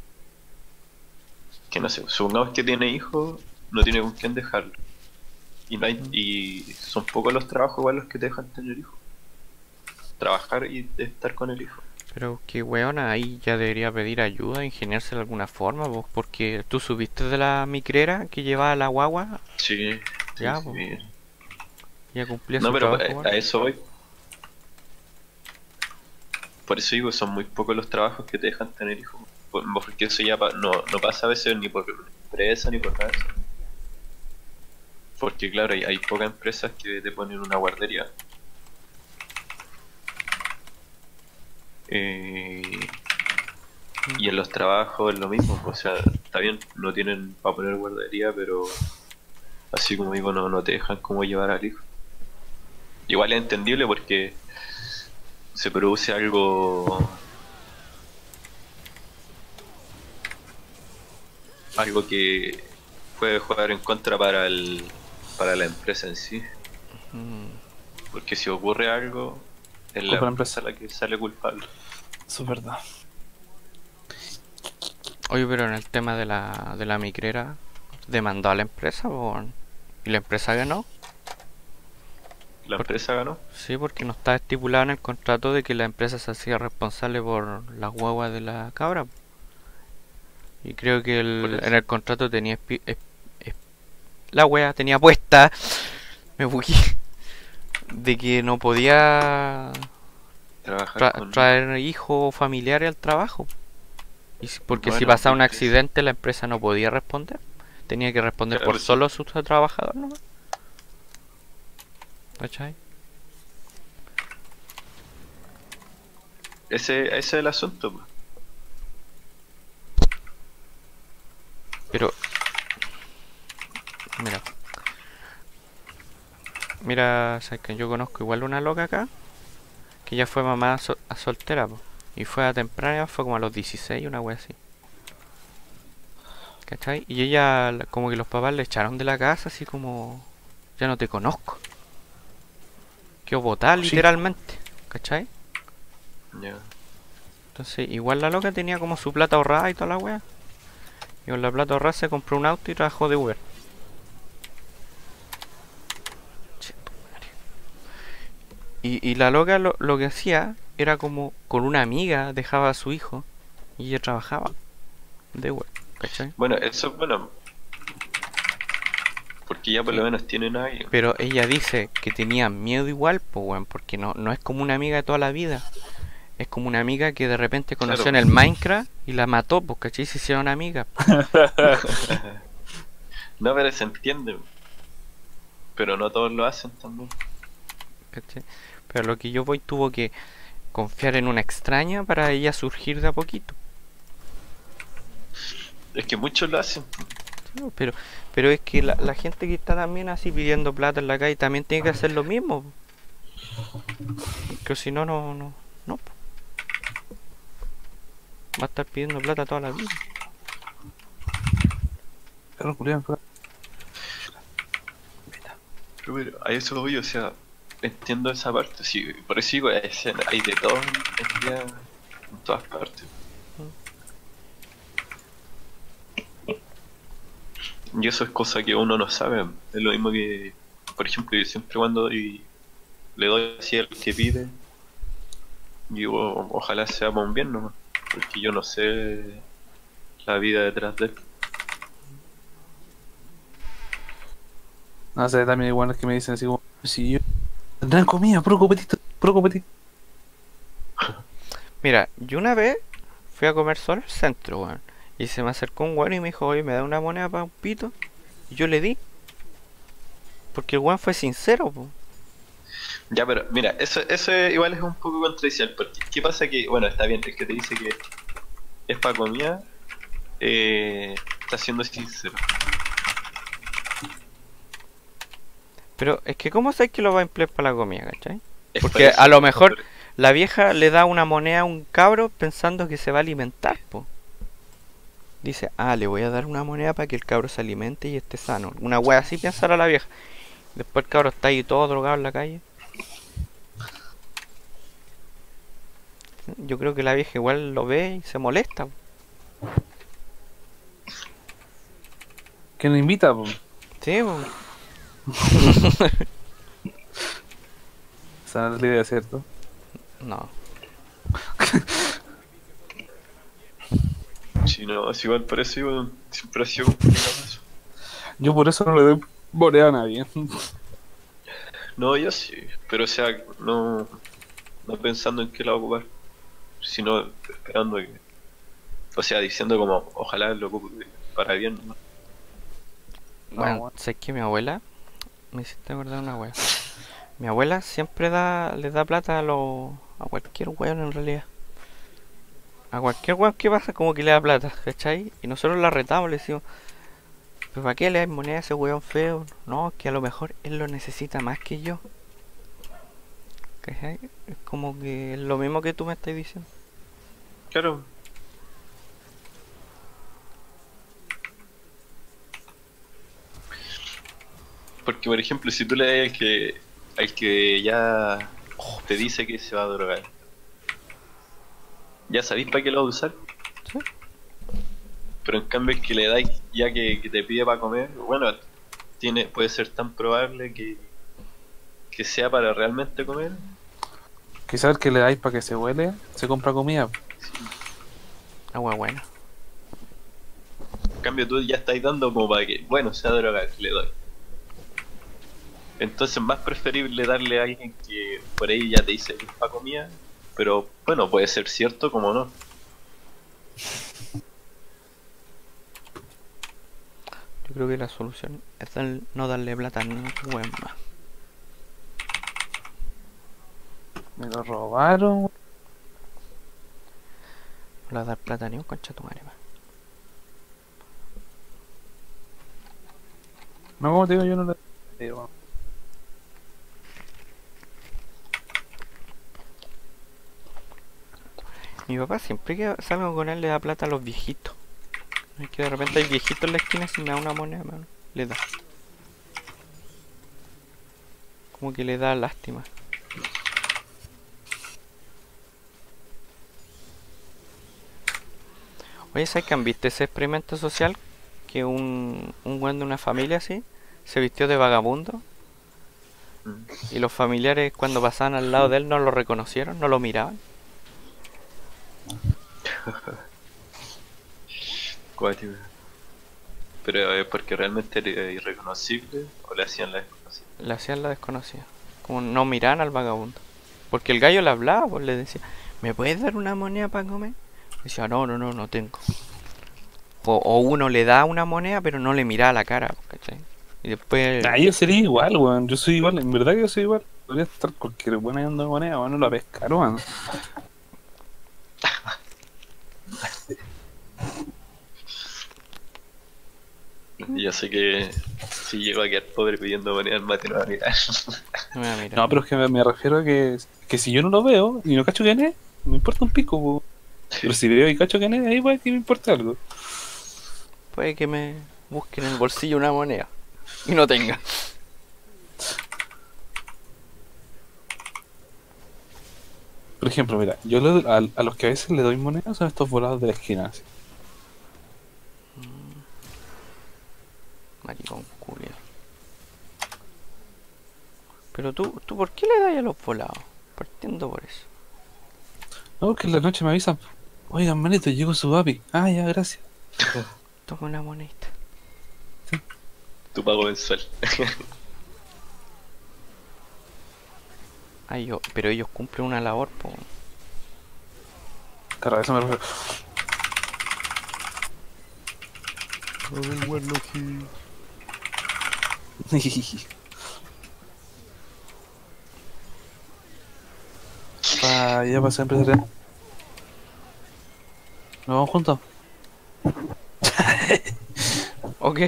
S4: que no sé, supongamos que tiene hijos, no tiene con quién dejarlo. Y, no hay, y son pocos los trabajos igual los que te dejan tener hijos. Trabajar y estar con el hijo.
S3: Pero que weona, ahí ya debería pedir ayuda, ingeniarse de alguna forma, vos, porque tú subiste de la micrera que llevaba la guagua,
S4: Sí, sí,
S3: Ya,
S4: sí.
S3: po. ya cumplía
S4: No,
S3: su
S4: pero
S3: trabajo,
S4: a,
S3: weón.
S4: a eso voy. Por eso digo, son muy pocos los trabajos que te dejan tener hijos. Por- Porque eso ya pa- no, no pasa a veces ni por empresa ni por nada de eso. Porque claro, hay, hay pocas empresas que te ponen una guardería. Eh, y en los trabajos es lo mismo. O sea, está bien, no tienen para poner guardería, pero así como digo, no, no te dejan como llevar al hijo. Igual es entendible porque se produce algo algo que puede jugar en contra para el para la empresa en sí,
S3: Mm.
S4: porque si ocurre algo es la
S1: Culpa de la
S4: empresa la que sale culpable.
S1: Eso es verdad.
S3: Oye, pero en el tema de la, de la micrera, ¿demandó a la empresa o y la empresa ganó?
S4: La
S3: Por-
S4: empresa ganó.
S3: Sí, porque no está estipulado en el contrato de que la empresa se hacía responsable por las guaguas de la cabra. Y creo que el-
S4: Por eso.
S3: en el contrato tenía espi- es- es- la wea tenía puesta, me bugué, de que no podía
S4: Trabajar
S3: tra-
S4: con
S3: traer hijos familiares al trabajo. Y si- porque si
S4: Bueno,
S3: pasaba un
S4: es que sí.
S3: accidente la empresa no podía responder. Tenía que responder
S4: Claro,
S3: por
S4: sí.
S3: solo sus trabajadores, ¿no? ¿Cachai?
S4: ese ese es el asunto, pues.
S3: Pero, mira, mira, sabes que yo conozco igual una loca acá, que ya fue mamá so- a soltera, po, y fue a temprana, fue como a los dieciséis, una wea así. ¿Cachai? Y ella, la- como que los papás le echaron de la casa, así como, ya no te conozco. Quedó botada
S1: Sí.
S3: literalmente, ¿cachai?
S4: Ya.
S3: Entonces, igual la loca tenía como su plata ahorrada y toda la wea. Y con la plata ahorrada se compró un auto y trabajó de Uber. Che, tu madre. Y, y la loca lo, lo que hacía era como con una amiga dejaba a su hijo y ella trabajaba de Uber, ¿cachai?
S4: Bueno, eso es bueno. Porque ya por
S3: Sí.
S4: lo menos tienen ahí.
S3: Pero ella dice que tenía miedo igual, pues weón, porque no, no es como una amiga de toda la vida. Es como una amiga que de repente conoció
S4: Claro.
S3: en el Minecraft y la mató, pues, ¿cachai? Se hicieron amigas.
S4: No, pero se entiende. Pero no todos lo hacen también.
S3: ¿Cachai? Pero lo que yo voy tuvo que confiar en una extraña para ella surgir de a poquito.
S4: Es que muchos lo hacen.
S3: Sí, Pero, pero es que la, la gente que está también así pidiendo plata en la calle también tiene que hacer lo mismo. Que si no, no, no, no. po. Va a estar pidiendo plata toda la vida.
S1: Perro culiao, perro.
S4: Pero, pero a eso voy, o sea, entiendo esa parte. Sí, por eso digo, es- hay de todo en, día, en todas partes. Y eso es cosa que uno no sabe. Es lo mismo que, por ejemplo, yo siempre cuando doy- le doy así al que pide, digo, "O- ojalá sea para un bien nomás", porque yo no sé la vida detrás de él.
S1: No sé, también igual es que me dicen así como, si yo tendrán comida, puro copetito, puro copetito.
S3: Mira, yo una vez fui a comer solo al centro, weón. Y se me acercó un weón y me dijo, oye, ¿me da una moneda para un pito? Y yo le di. Porque el weón fue sincero, po.
S4: Ya, pero mira, eso, eso igual es un poco contradiccional, porque ¿qué pasa? Que, bueno, está bien, el que te dice que es para comida, eh, está siendo sincero.
S3: Pero es que ¿cómo sabes que lo va a emplear para la comida, cachai?
S4: Es
S3: Porque
S4: por eso,
S3: a lo mejor
S4: por-
S3: la vieja le da una moneda a un cabro pensando que se va a alimentar, po. Dice, ah, le voy a dar una moneda para que el cabro se alimente y esté sano. Una wea así pensará la vieja. Después el cabro está ahí todo drogado en la calle. Yo creo que la vieja igual lo ve y se molesta, po.
S1: ¿Quién nos invita, po?
S3: Sí, po.
S1: Esa no es la idea, ¿cierto?
S3: No.
S4: Sí, no, es igual, por eso igual, siempre ha sido complicado eso.
S1: Yo por eso no le doy moneda a nadie.
S4: No, yo sí, pero o sea, no, no pensando en qué la va a ocupar, sino esperando que, o sea, diciendo como, ojalá lo ocupe para bien, ¿no?
S3: Bueno,
S1: bueno.
S3: sé que mi abuela me hiciste acordar una wea. Mi abuela siempre da, le da plata a los, a cualquier weón en realidad. A cualquier weón que pasa como que le da plata, ¿cachai? Y nosotros la retamos, le decimos, ¿pero para qué le das moneda a ese weón feo? No, que a lo mejor él lo necesita más que yo. ¿Cachai? Es como que es lo mismo que tú me estás diciendo.
S4: Claro. Porque, por ejemplo, si tú le das al que, al que ya te dice que se va a drogar, ya sabéis para qué lo va a usar.
S3: ¿Sí?
S4: Pero en cambio el que le dais ya que, que te pide para comer, bueno, tiene, puede ser tan probable que, que sea para realmente comer.
S1: Quizás el que le dais para que se huele, se compra comida.
S3: Agua buena.
S4: En cambio tú ya estáis dando como para que, bueno, sea drogar, le doy. Entonces más preferible darle a alguien que por ahí ya te dice que es para comida, pero bueno, puede ser cierto como no.
S3: Yo creo que la solución es dar- no darle plata a ningún weón más.
S1: Me lo robaron.
S3: No le vas a dar plata a ni un concha tu madre más.
S1: No, como te digo, yo no le digo.
S3: Mi papá siempre que salgo con él le da plata a los viejitos. Es que de repente hay viejitos en la esquina y si me da una moneda, mano, le da. Como que le da lástima. Oye, ¿sabes que han visto ese experimento social? Que un, un weón de una familia así se vistió de vagabundo
S4: Mm.
S3: y los familiares cuando pasaban al lado de él no lo reconocieron, no lo miraban.
S4: Cuático. Pero es porque realmente era irreconocible o le hacían la desconocida.
S3: Le hacían la desconocida. Como no miraban al vagabundo. Porque el gallo le hablaba, pues le decía, ¿me puedes dar una moneda para comer? Decía, no, no, no, no tengo. O, o uno le da una moneda pero no le mira a la cara, ¿cachai? Y después...
S1: Ah, yo sería igual, weón. Yo soy igual, en verdad que yo soy igual. Podría estar cualquier buena yendo de moneda, weón, no la pescar, weón.
S4: Yo sé que si llego a quedar pobre pidiendo moneda al mate no va a mirar.
S3: No me va a mirar.
S1: No, pero es que me, me refiero a que, que si yo no lo veo y no cacho quién es, me importa un pico, weón. Pero si veo y cacho quién es, ahí puede que me importe algo.
S3: Puede que me busque en el bolsillo una moneda y no tenga.
S1: Por ejemplo, mira, yo le- a, a los que a veces le doy monedas son estos volados de la esquina, así.
S3: Maricón culiao. Pero tú, tú, ¿por qué le das a los volados? Partiendo por eso.
S1: No, porque en la noche me avisan, oigan, manito, llegó su papi. Ah, ya, gracias.
S3: Toma una monedita.
S4: Tu pago mensual.
S3: Ay, yo, pero ellos cumplen una labor, po.
S1: Claro, a eso me refiero. Pa, ya pasé a empresarial. ¿Nos vamos juntos?
S3: Ok.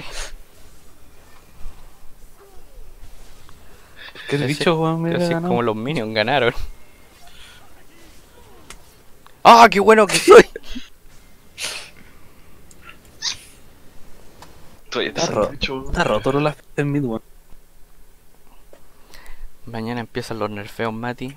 S1: ¿Qué el
S3: Así-
S1: bicho, weón? Me
S3: Así es
S1: ganó.
S3: como los minions ganaron. ¡Ah, qué bueno que soy!
S4: Todavía te
S1: Está
S4: sale
S1: roto.
S4: mucho.
S1: Está roto las en mid, weón.
S3: Mañana empiezan los nerfeos, Mati.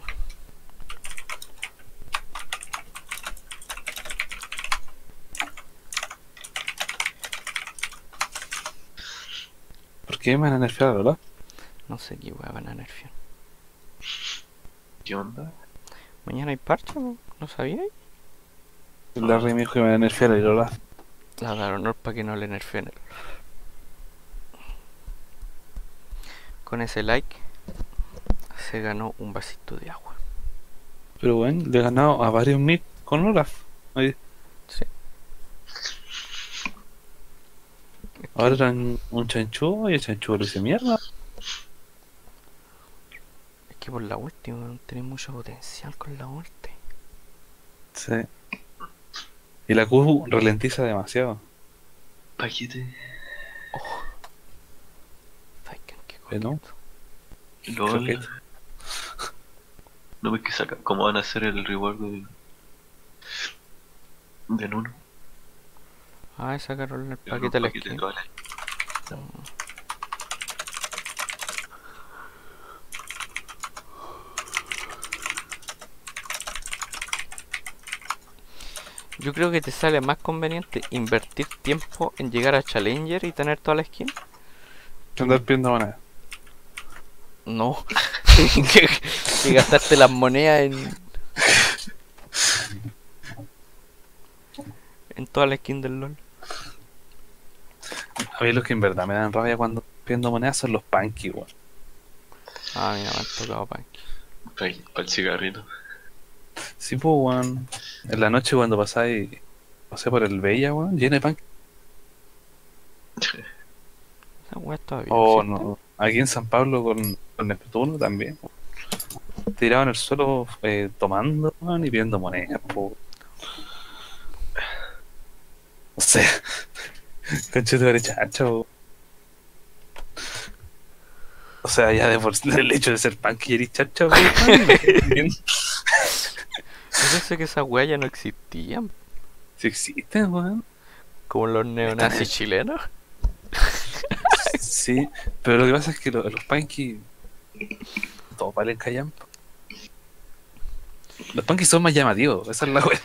S1: ¿Por qué me van a nerfear, verdad?
S3: No sé qué weá van a nerfear.
S4: ¿Qué onda?
S3: Mañana hay parche, ¿no? ¿No sabíais?
S1: El Larry me dijo que me van a nerfear el Olaf.
S3: La dar honor para que no le nerfeen el... Con ese like se ganó un vasito de agua.
S1: Pero bueno, le he ganado a varios mid con Olaf. Ahí.
S3: Sí.
S1: Ahora eran un chanchú y el chanchú le dice mierda.
S3: Es que por la ulti, weón, tenés mucho potencial con la ulti.
S1: Sí. Y la Q ralentiza demasiado.
S4: Paquete.
S3: Faiken, qué
S1: ¿Eh, no?
S3: coqueto.
S4: LOL.
S1: Croqueta.
S4: No ves que saca. ¿Cómo van a hacer el reward de. de Nuno?
S3: Ah, sacaron el
S4: El
S3: paquete de la
S4: paquete
S3: skin.
S4: toda la-
S3: Yo creo que te sale más conveniente invertir tiempo en llegar a Challenger y tener toda la skin.
S1: Que andar pidiendo moneda.
S3: No. que, que gastarte las monedas en. En toda la skin del LOL.
S1: A mí los que en verdad me dan rabia cuando pidiendo monedas son los punky, weón.
S3: Ah, mira, me han tocado Panky.
S4: Para el cigarrito.
S1: Sí, pues, weón. En la noche cuando pasáis, pasé por el Bella, weón, lleno de punky.
S3: Esa weá todavía.
S1: O
S3: existe.
S1: no, aquí en San Pablo con, con Neptuno también. Tirado en el suelo eh, tomando, weón, y pidiendo monedas, po. No sé. Conchito de chacho. O sea, ya de por el hecho de ser punky y eres chacho, weón.
S3: Yo pensé que esas weas ya no existían.
S1: Si existen, weón.
S3: Como los neonazis chilenos.
S1: Sí, pero lo que pasa es que lo- los punky todos valen callampa. Los punky son más llamativos, esa es la wea.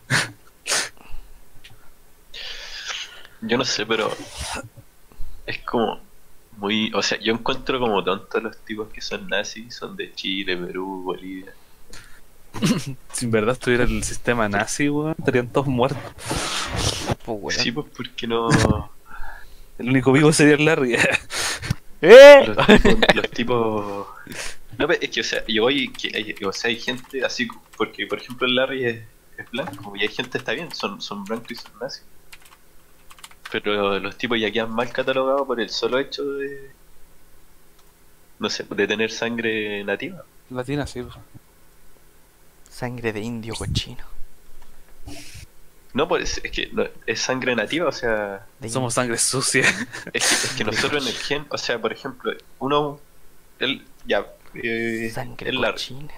S4: Yo no sé, pero. Es como. Muy. O sea, yo encuentro como tontos los tipos que son nazis. Son de Chile, Perú, Bolivia.
S1: Si en verdad estuviera el sistema nazi, weón, estarían todos muertos.
S3: Pues weón.
S4: Sí, pues porque no.
S1: El único vivo sería el Larry.
S3: ¡Eh!
S4: Los tipos. Los tipos... No, pero es que, o sea, yo voy. Que hay, o sea, hay gente así. Porque, por ejemplo, el Larry es, es blanco. Y hay gente, está bien, son, son blancos y son nazis. Pero los tipos ya quedan mal catalogados por el solo hecho de. No sé, de tener sangre nativa.
S1: Latina, sí. pues.
S3: Sangre de indio cochino.
S4: No, pues es que no, es sangre nativa, o sea.
S3: De
S1: Somos sangre sucia.
S4: Es que, es que nosotros en el gen, o sea, por ejemplo, uno. Él, ya. Eh,
S3: Sangre
S4: el Larry.
S3: cochina.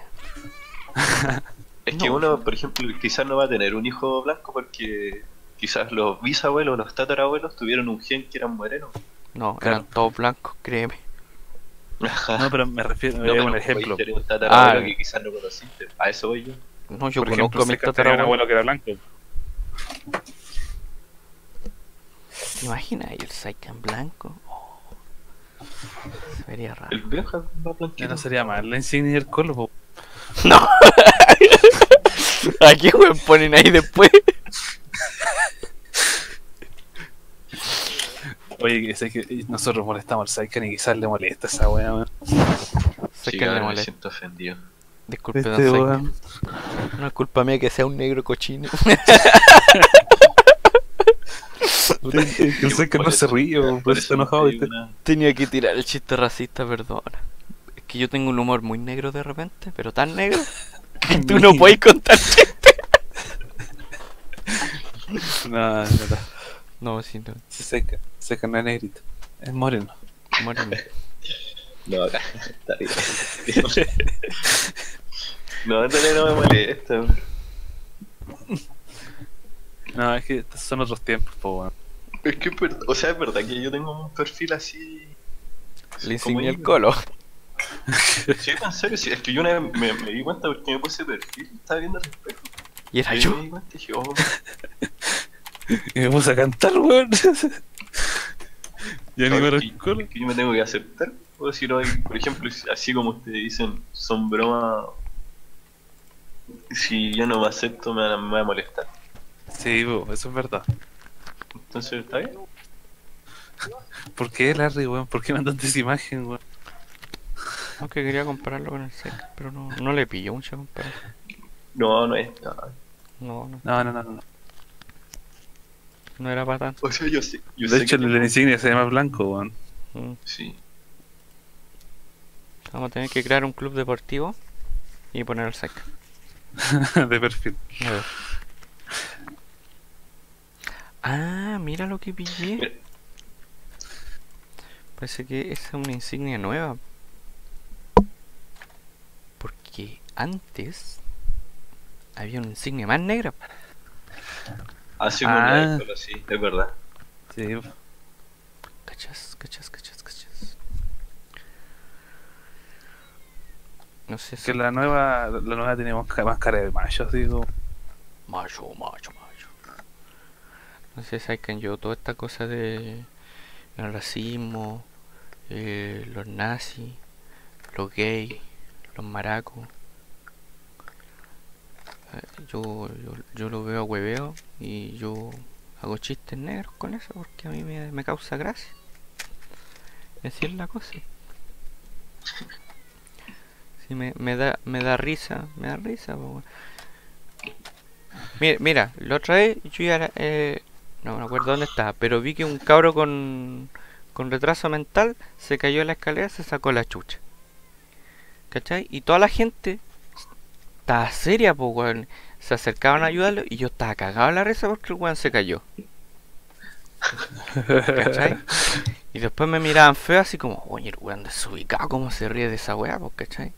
S4: Es que
S3: No.
S4: uno, por ejemplo, quizás no va a tener un hijo blanco porque quizás los bisabuelos, los tatarabuelos tuvieron un gen que eran morenos.
S3: No,
S1: Claro.
S3: eran todos blancos, créeme.
S1: No, pero me refiero
S4: No,
S1: a
S4: pero
S1: un
S4: podéis
S1: ejemplo.
S4: tener un tatarabuelo
S3: Ah.
S4: que quizás no conociste. A eso voy yo.
S3: No, yo
S1: Por
S3: conozco
S1: ejemplo,
S3: a mis
S1: Seca tenía un
S3: tatarabuelos.
S1: abuelo que era blanco.
S3: ¿Te imaginas ahí el Saiyan blanco? Oh, se vería raro.
S4: El viejo es más
S1: Ya
S4: blanquito.
S1: no sería mal la insignia y el colo, po.
S3: No. ¿A qué weón ponen ahí después?
S1: Oye, que sé que nosotros molestamos al Saiyan y quizás le molesta esa wea, weón.
S3: Sé
S4: Sí,
S3: que le
S4: ahora me
S3: molesta.
S4: siento ofendido.
S3: Disculpe,
S1: Este
S3: don
S1: weón.
S3: Saiken. No es culpa mía que sea un negro cochino.
S1: Puta, que el Seca no se ríe, weón, por eso está enojado,
S4: hay
S1: ¿viste?
S4: una-
S3: Tenía que tirar el chiste racista, perdona. Es que yo tengo un humor muy negro de repente, pero tan negro que tú no puedes contar chistes.
S1: No, no, no.
S3: No, si no,
S1: Se seca. Seca no es negrito. Es moreno.
S3: moreno.
S4: No, acá está bien. No, en realidad no me molesta. weón.
S1: No, es que estos son otros tiempos, po, weón.
S4: Es que, es verdad- o sea, es verdad que yo tengo un perfil así.
S3: Le
S4: como
S3: insignia el
S4: yo.
S3: colo.
S4: Sí, en serio, sí. Es que yo una vez me, me di cuenta porque me puse perfil y estaba viendo el espejo.
S3: Y era
S4: Y ahí
S3: yo.
S4: me di cuenta y dije, oh,
S1: Y me puse a cantar, weón. Ya ni me
S4: ¿sabes qué?
S1: recuerdo.
S4: Es que yo me tengo que aceptar. O si no, hay- por ejemplo, así como ustedes dicen, son bromas. Si yo no me acepto, me, van a- me va a molestar.
S1: Sí, po, eso es verdad.
S4: Entonces, ¿está bien?
S1: ¿Por qué, Larry, weón? ¿Por qué mandaste esa imagen, weón?
S3: Aunque quería compararlo con el Sek, pero no, no le pilló mucha comparación.
S4: No, no es nada.
S3: No, no,
S1: No, no, no, no.
S3: no era para tanto.
S4: O sea, yo sé. Yo
S1: De
S4: sé
S1: hecho,
S4: que
S1: el de
S4: tengo-
S1: la insignia se llama blanco, weón.
S3: Mm.
S4: Sí.
S3: Vamos a tener que crear un club deportivo y poner el Sek.
S1: De perfil.
S3: A ver. Ah, mira lo que pillé.
S4: Mira.
S3: Parece que esa es una insignia nueva. Porque antes había una insignia más negra.
S4: Hace un
S1: Ah.
S4: pero sí, es verdad.
S1: Sí,
S3: Cachas, cachas, cachas, cachas. No sé
S1: que
S3: si.
S1: la nueva, la nueva tiene más ca- más cara de macho, así como.
S3: Macho, macho, macho. No sé si hay que yo toda esta cosa de el racismo, eh, los nazis, los gays, los maracos. Eh, yo, yo, yo lo veo a hueveo y yo hago chistes negros con eso porque a mí me, me causa gracia. Así es la cosa. Sí, me, me da me da risa, me da risa. po, weón. Mira, mira, la otra vez yo ya eh, no me acuerdo dónde estaba, pero vi que un cabro con, con retraso mental se cayó de la escalera, se sacó la chucha. ¿Cachai? Y toda la gente estaba seria, pues, weón. Se acercaban a ayudarlo y yo estaba cagado en la risa porque el weón se cayó. ¿Cachai? Y después me miraban feo así como, oye, el weón desubicado, cómo se ríe de esa weá, pues, ¿cachai?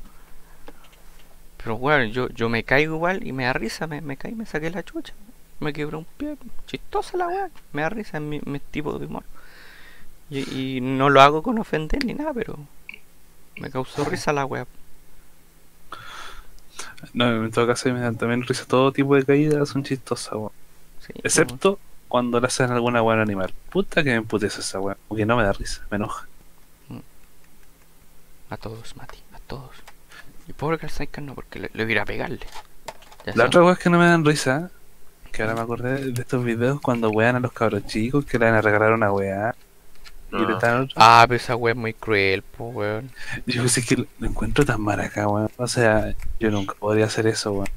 S3: Pero weón, yo, yo me caigo igual y me da risa, me, me caí, me saqué la chucha. Me quebré un pie, chistosa la weá, me da risa en mi, mi tipo de humor. Y, y no lo hago con ofender ni nada, pero me causó risa la weá.
S1: No, en todo caso, me dan también risa. Todo tipo de caídas son chistosas, weón.
S3: Sí,
S1: Excepto cuando le hacen alguna weá al animal. Puta que me emputece esa weá. Porque no me da risa, me enoja.
S3: a todos, Mati, a todos. Y pobre Calzaican no, porque le, le voy a ir a pegarle. Ya
S1: La
S3: sabes.
S1: otra weá es que no me dan risa, que ahora me acordé de estos videos cuando wean a los cabros chicos que le van a regalar una weá y le
S4: No.
S1: dan otra.
S3: Ah, pero esa weá es muy cruel, po, weón.
S1: Yo pensé que lo encuentro tan mal acá, weón. O sea, yo nunca podría hacer eso, weón.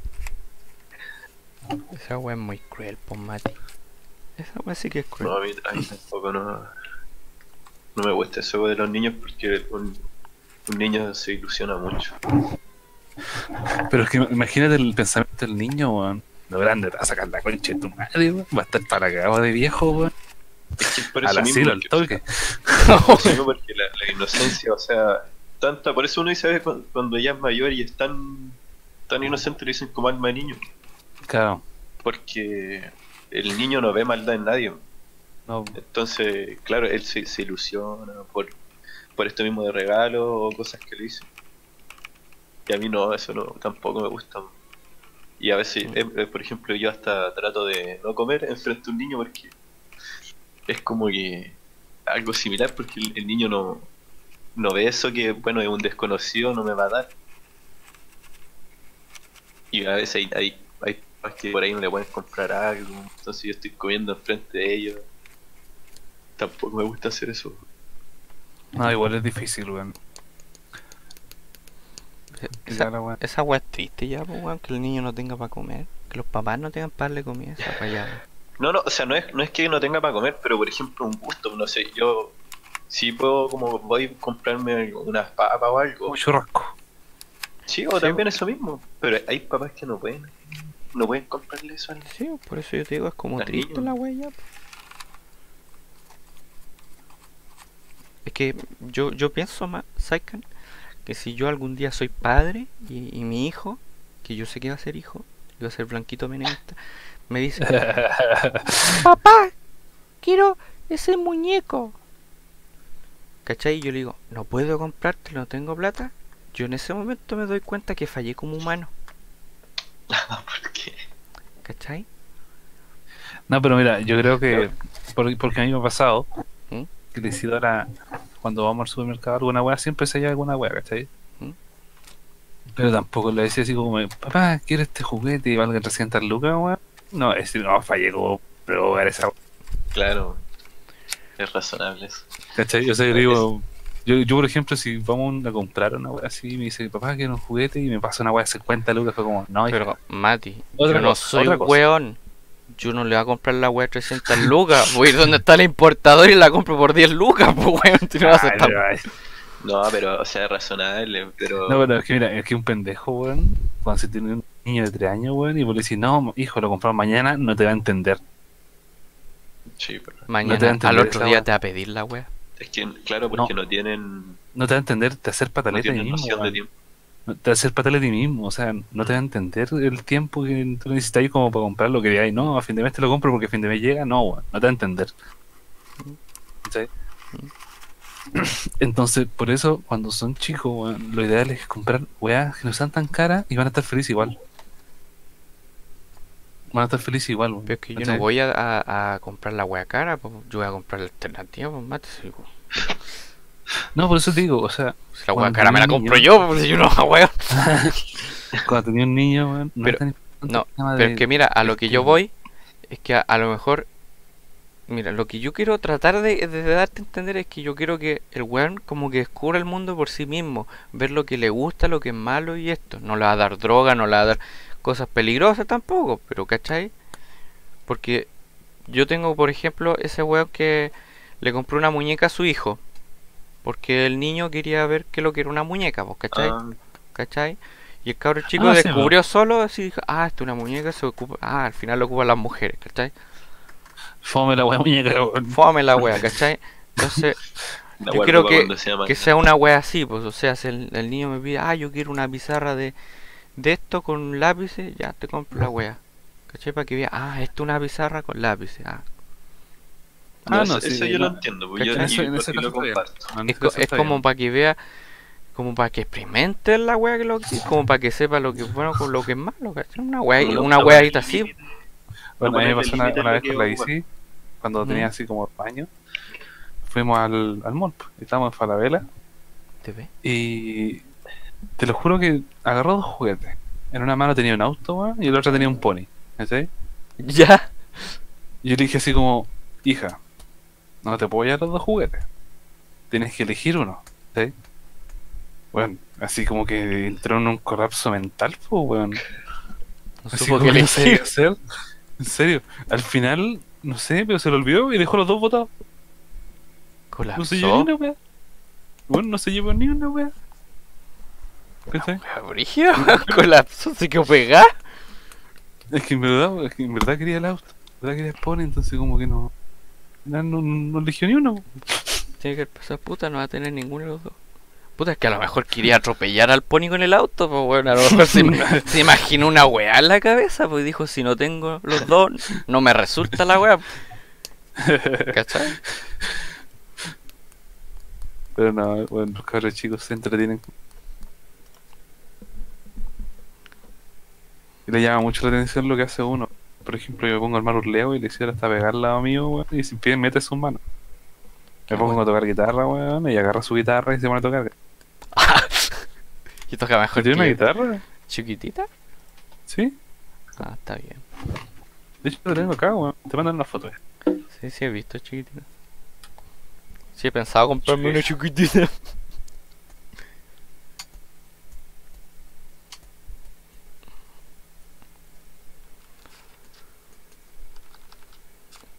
S3: Esa weá es muy cruel, po, Mati. Esa weá sí que es cruel.
S4: No, a mí, a mí tampoco no, no me gusta eso de los niños porque un, un niño se ilusiona mucho.
S1: Pero es que imagínate el pensamiento del niño, weón. Lo grande te va a sacar la concha de tu madre, weón. Va a estar para cagado de viejo, weón.
S4: Es que es por
S1: Al
S4: eso mismo,
S1: asilo, al
S4: que-
S1: toque.
S4: por eso mismo porque la, la inocencia, o sea, tanta, por eso uno dice a veces cuando, cuando ya es mayor y es tan, tan inocente, le dicen como alma de niño,
S1: Claro.
S4: porque el niño no ve maldad en nadie.
S1: No,
S4: Entonces, claro, él se, se ilusiona por, por esto mismo de regalos o cosas que le dicen. Y a mí no, eso no, tampoco me gusta. Y a veces, eh, eh, por ejemplo, yo hasta trato de no comer enfrente de un niño porque es como que algo similar porque el, el niño no, no ve eso que, bueno, es un desconocido, no me va a dar. Y a veces hay, hay, hay papás que por ahí no le pueden comprar algo, entonces yo estoy comiendo enfrente de ellos. Tampoco me gusta hacer eso.
S1: no, igual es difícil, weón. Y
S3: Esa,
S1: toda la weá.
S3: esa weá es triste ya, pues, weón, que el niño no tenga para comer. Que los papás no tengan para darle comida. Esa weá ya.
S4: No, no, o sea, no es, no es que no tenga para comer, pero por ejemplo un gusto, no sé, yo sí puedo como voy a comprarme unas papas o algo.
S1: Un churrasco.
S4: Sí, o
S3: Sí,
S4: también eso mismo, pero hay papás que no pueden, no pueden comprarle eso al
S3: Sí, por eso yo te digo, es como
S4: Al
S3: triste
S4: niño.
S3: la weá ya. pues. Es que yo, yo pienso más, Saikan, que si yo algún día soy padre y, y mi hijo, que yo sé que va a ser hijo, y va a ser blanquito menemista, me dice, papá, quiero ese muñeco. ¿Cachai? Y yo le digo, no puedo comprártelo, no tengo plata. Yo en ese momento me doy cuenta que fallé como humano.
S4: ¿Por qué?
S3: ¿Cachai?
S1: No, pero mira, yo creo que. por- Porque a mí me ha pasado.
S3: ¿Mm?
S1: Que la Isidora, cuando vamos al supermercado, alguna weá, siempre se lleva alguna weá, ¿cachai?
S3: ¿Mm?
S1: Pero tampoco le decía así como, papá, quiero este juguete y valga trescientas lucas, weá. No, es decir, no, fallé como probar esa weá,
S4: Claro, es razonable eso.
S1: ¿cachai? O sea, yo digo, yo, yo por ejemplo, si vamos a comprar una weá así, me dice, papá, quiero un juguete y me pasa una weá de cincuenta lucas, fue como, no, hija,
S3: Pero, Mati,
S1: Otra
S3: yo no
S1: cosa,
S3: soy
S1: otra cosa.
S3: weón. Yo no le voy a comprar la weá trescientas lucas. Voy a ir donde está el importador y la compro por diez lucas, pues weón. Si no va a ser
S1: Ay,
S3: tan-
S1: ay.
S4: No, pero, o sea, es razonable, pero...
S1: No, pero es que mira, es que un pendejo, weón, cuando se tiene un niño de tres años, weón, y vos le decís, no, hijo, lo compramos mañana, no te va a entender.
S4: Sí, pero...
S3: Mañana,
S1: te va a entender
S3: al otro
S1: esa
S3: día
S1: weá.
S3: te va a pedir la weá.
S4: Es que, claro, porque no, tienen...
S1: No te va a entender, te va a hacer
S4: No
S1: pataleta ahí
S4: tienen
S1: mismo,
S4: noción de
S1: weón.
S4: tiempo.
S1: No, te va a hacer pataleta a ti mismo, o sea, no te va a entender el tiempo que tú necesitas ahí como para comprar lo que hay. No, a fin de mes te lo compro porque a fin de mes llega, no, weón, no te va a entender. ¿Cachai? Entonces, por eso, cuando son chicos, weón, lo ideal es comprar weas que no sean tan caras y van a estar felices igual. Van a estar felices igual, weón.
S3: Pero es que yo
S1: ¿Cachai?
S3: no voy a, a- a comprar la weá cara, pues yo voy a comprar la alternativa, pues Mati. Si,
S1: No, por eso te digo, o sea,
S3: si la weá
S1: Cuando
S3: cara me la
S1: tenía
S3: compro
S1: niño-
S3: yo, pues si yo no, weón.
S1: cuando tenía un niño, weón, no
S3: Pero-
S1: es tan importante
S3: No,
S1: el tema
S3: pero
S1: de-
S3: es que mira, a lo que yo
S1: este,
S3: voy es que a, a lo mejor, mira, lo que yo quiero tratar de, de darte a entender es que yo quiero que el weón como que descubra el mundo por sí mismo, ver lo que le gusta, lo que es malo y esto. No le va a dar droga, no le va a dar cosas peligrosas tampoco, pero ¿cachai? Porque yo tengo, por ejemplo, ese weón que le compró una muñeca a su hijo, porque el niño quería ver qué lo que era una muñeca, pues, ¿cachai?
S4: Ah,
S3: ¿Cachai? Y el cabro chico
S1: Ah, sí,
S3: descubrió solo, así dijo, ah, esto es una muñeca, se ocupa, ah, al final lo ocupan las mujeres, ¿cachai?
S1: Fome la wea muñeca, weón.
S3: Fóame la wea, ¿cachai? Entonces,
S4: la
S3: yo
S4: guardo
S3: quiero
S4: pa'
S3: que,
S4: cuando sea más
S3: que sea una wea así, pues, o sea, si el, el niño me pide, ah, yo quiero una pizarra de, de esto con lápices, ya te compro la wea, ¿cachai? Para que vea, ah, esto es una pizarra con lápices, ah.
S4: No,
S1: Ah,
S4: eso,
S1: no, sí,
S4: eso yo
S1: no.
S4: lo entiendo, porque yo
S3: ¿Cachai?
S4: y
S1: Eso- en ese
S4: porque lo
S1: caso está bien.
S4: comparto.
S1: En
S3: Es,
S1: ese
S3: co-
S1: caso
S3: es
S1: está
S3: como
S1: bien.
S3: para que vea, como para que experimente la wea que lo que como para que sepa lo que es bueno con lo que es malo, ¿cachai? Una wea,
S4: Como lo-
S3: una
S4: la
S3: weadita
S4: wea
S3: así.
S4: límite.
S1: Bueno, a mí me
S4: ponerle
S1: pasó una,
S4: límite a
S1: una
S4: lo
S1: vez
S4: que
S1: con la
S4: va a jugar.
S1: bici, cuando
S3: Ujú.
S1: tenía así como dos años, fuimos al, al mall, pues, y estábamos en Falabella,
S3: ¿Te ve?
S1: y te lo juro que agarró dos juguetes. En una mano tenía un auto, weón, y en la otra tenía un pony, ¿cachai?
S3: Ya.
S1: Y yo le dije así como, hija, no te puedo llevar los dos juguetes, tienes que elegir uno, ¿sí? Bueno, así como que entró en un colapso mental, pues, weón.
S3: No
S1: Así
S3: supo
S1: como
S3: qué
S1: que no sabía
S3: elegir.
S1: qué hacer. En serio, al final, no sé, pero se lo olvidó y dejó los dos botados. No se llevó ni
S3: Colapsó.
S1: una wea. Bueno, no se llevó ni una wea. ¿Cachai?
S3: Wea brígida, weón, colapsó, se quedó pegada.
S1: Es que en verdad, es que en verdad quería el auto. En verdad quería el pony, entonces como que no. No, no, no eligió ni uno.
S3: Tiene que pasar puta, no va a tener ninguno de los dos. Puta, es que a lo mejor quería atropellar al pony con el auto, pues bueno, a lo mejor se, se imaginó una weá en la cabeza, pues dijo, si no tengo los dos, no me resulta la weá. ¿Cachai?
S1: Pero no, bueno, los cabros chicos se entretienen. Y le llama mucho la atención lo que hace uno. Por ejemplo, yo me pongo a armar un leo y le hiciera hasta pegar al lado mío, weón, y si pide, mete sus manos. Me pongo a tocar guitarra, weón, y agarra su guitarra y se pone a tocar.
S3: Y toca mejor
S1: ¿Tiene una
S3: que
S1: guitarra?
S3: chiquitita.
S1: Sí.
S3: Ah, está bien.
S1: De hecho, lo tengo acá, weón. Te mandan una foto.
S3: Sí, sí, he visto chiquitita. Sí, he pensado comprarme una chiquitita.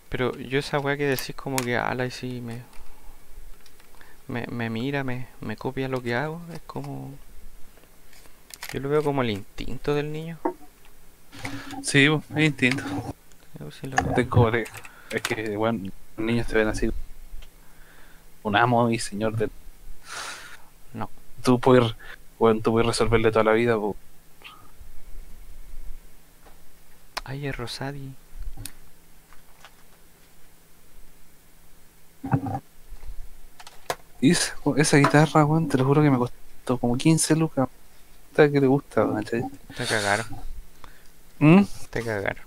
S3: Pero yo esa weá que decís como que ala y sí me, me, me mira, me, me copia lo que hago, es como... Yo lo veo como el instinto del niño.
S1: Sí, pues, es instinto.
S3: Yo sí lo
S1: Te
S3: veo.
S1: cobre. Es que, bueno, los niños te ven así. Un amo y señor de.
S3: No.
S1: Tú puedes, bueno, tú puedes resolverle toda la vida, pues.
S3: Ay, es Rosadi.
S1: Y esa, esa guitarra, weón, te lo juro que me costó como quince lucas. ¿Qué te gusta, weón? ¿Cachai?
S3: Te cagaron,
S1: ¿Mm?
S3: te cagaron.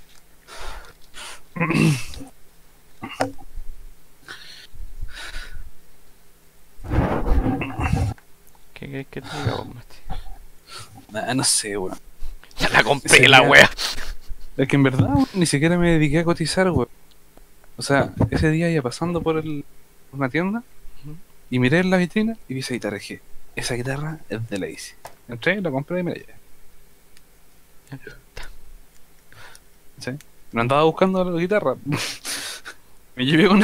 S3: ¿Qué crees que te diga vos, Mati?
S1: Nah, no sé, weón.
S3: Ya la compré
S1: Ese
S3: la
S1: día-
S3: wea.
S1: Es que en verdad, weón, ni siquiera me dediqué a cotizar, weón. O sea, ese día iba pasando por el, por una tienda
S3: Ujú.
S1: y miré en la vitrina y vi esa guitarra y dije, esa guitarra es de Lazy. Entré, la compré y me la llevé. ¿Sí? No andaba buscando la guitarra. Me llevé una.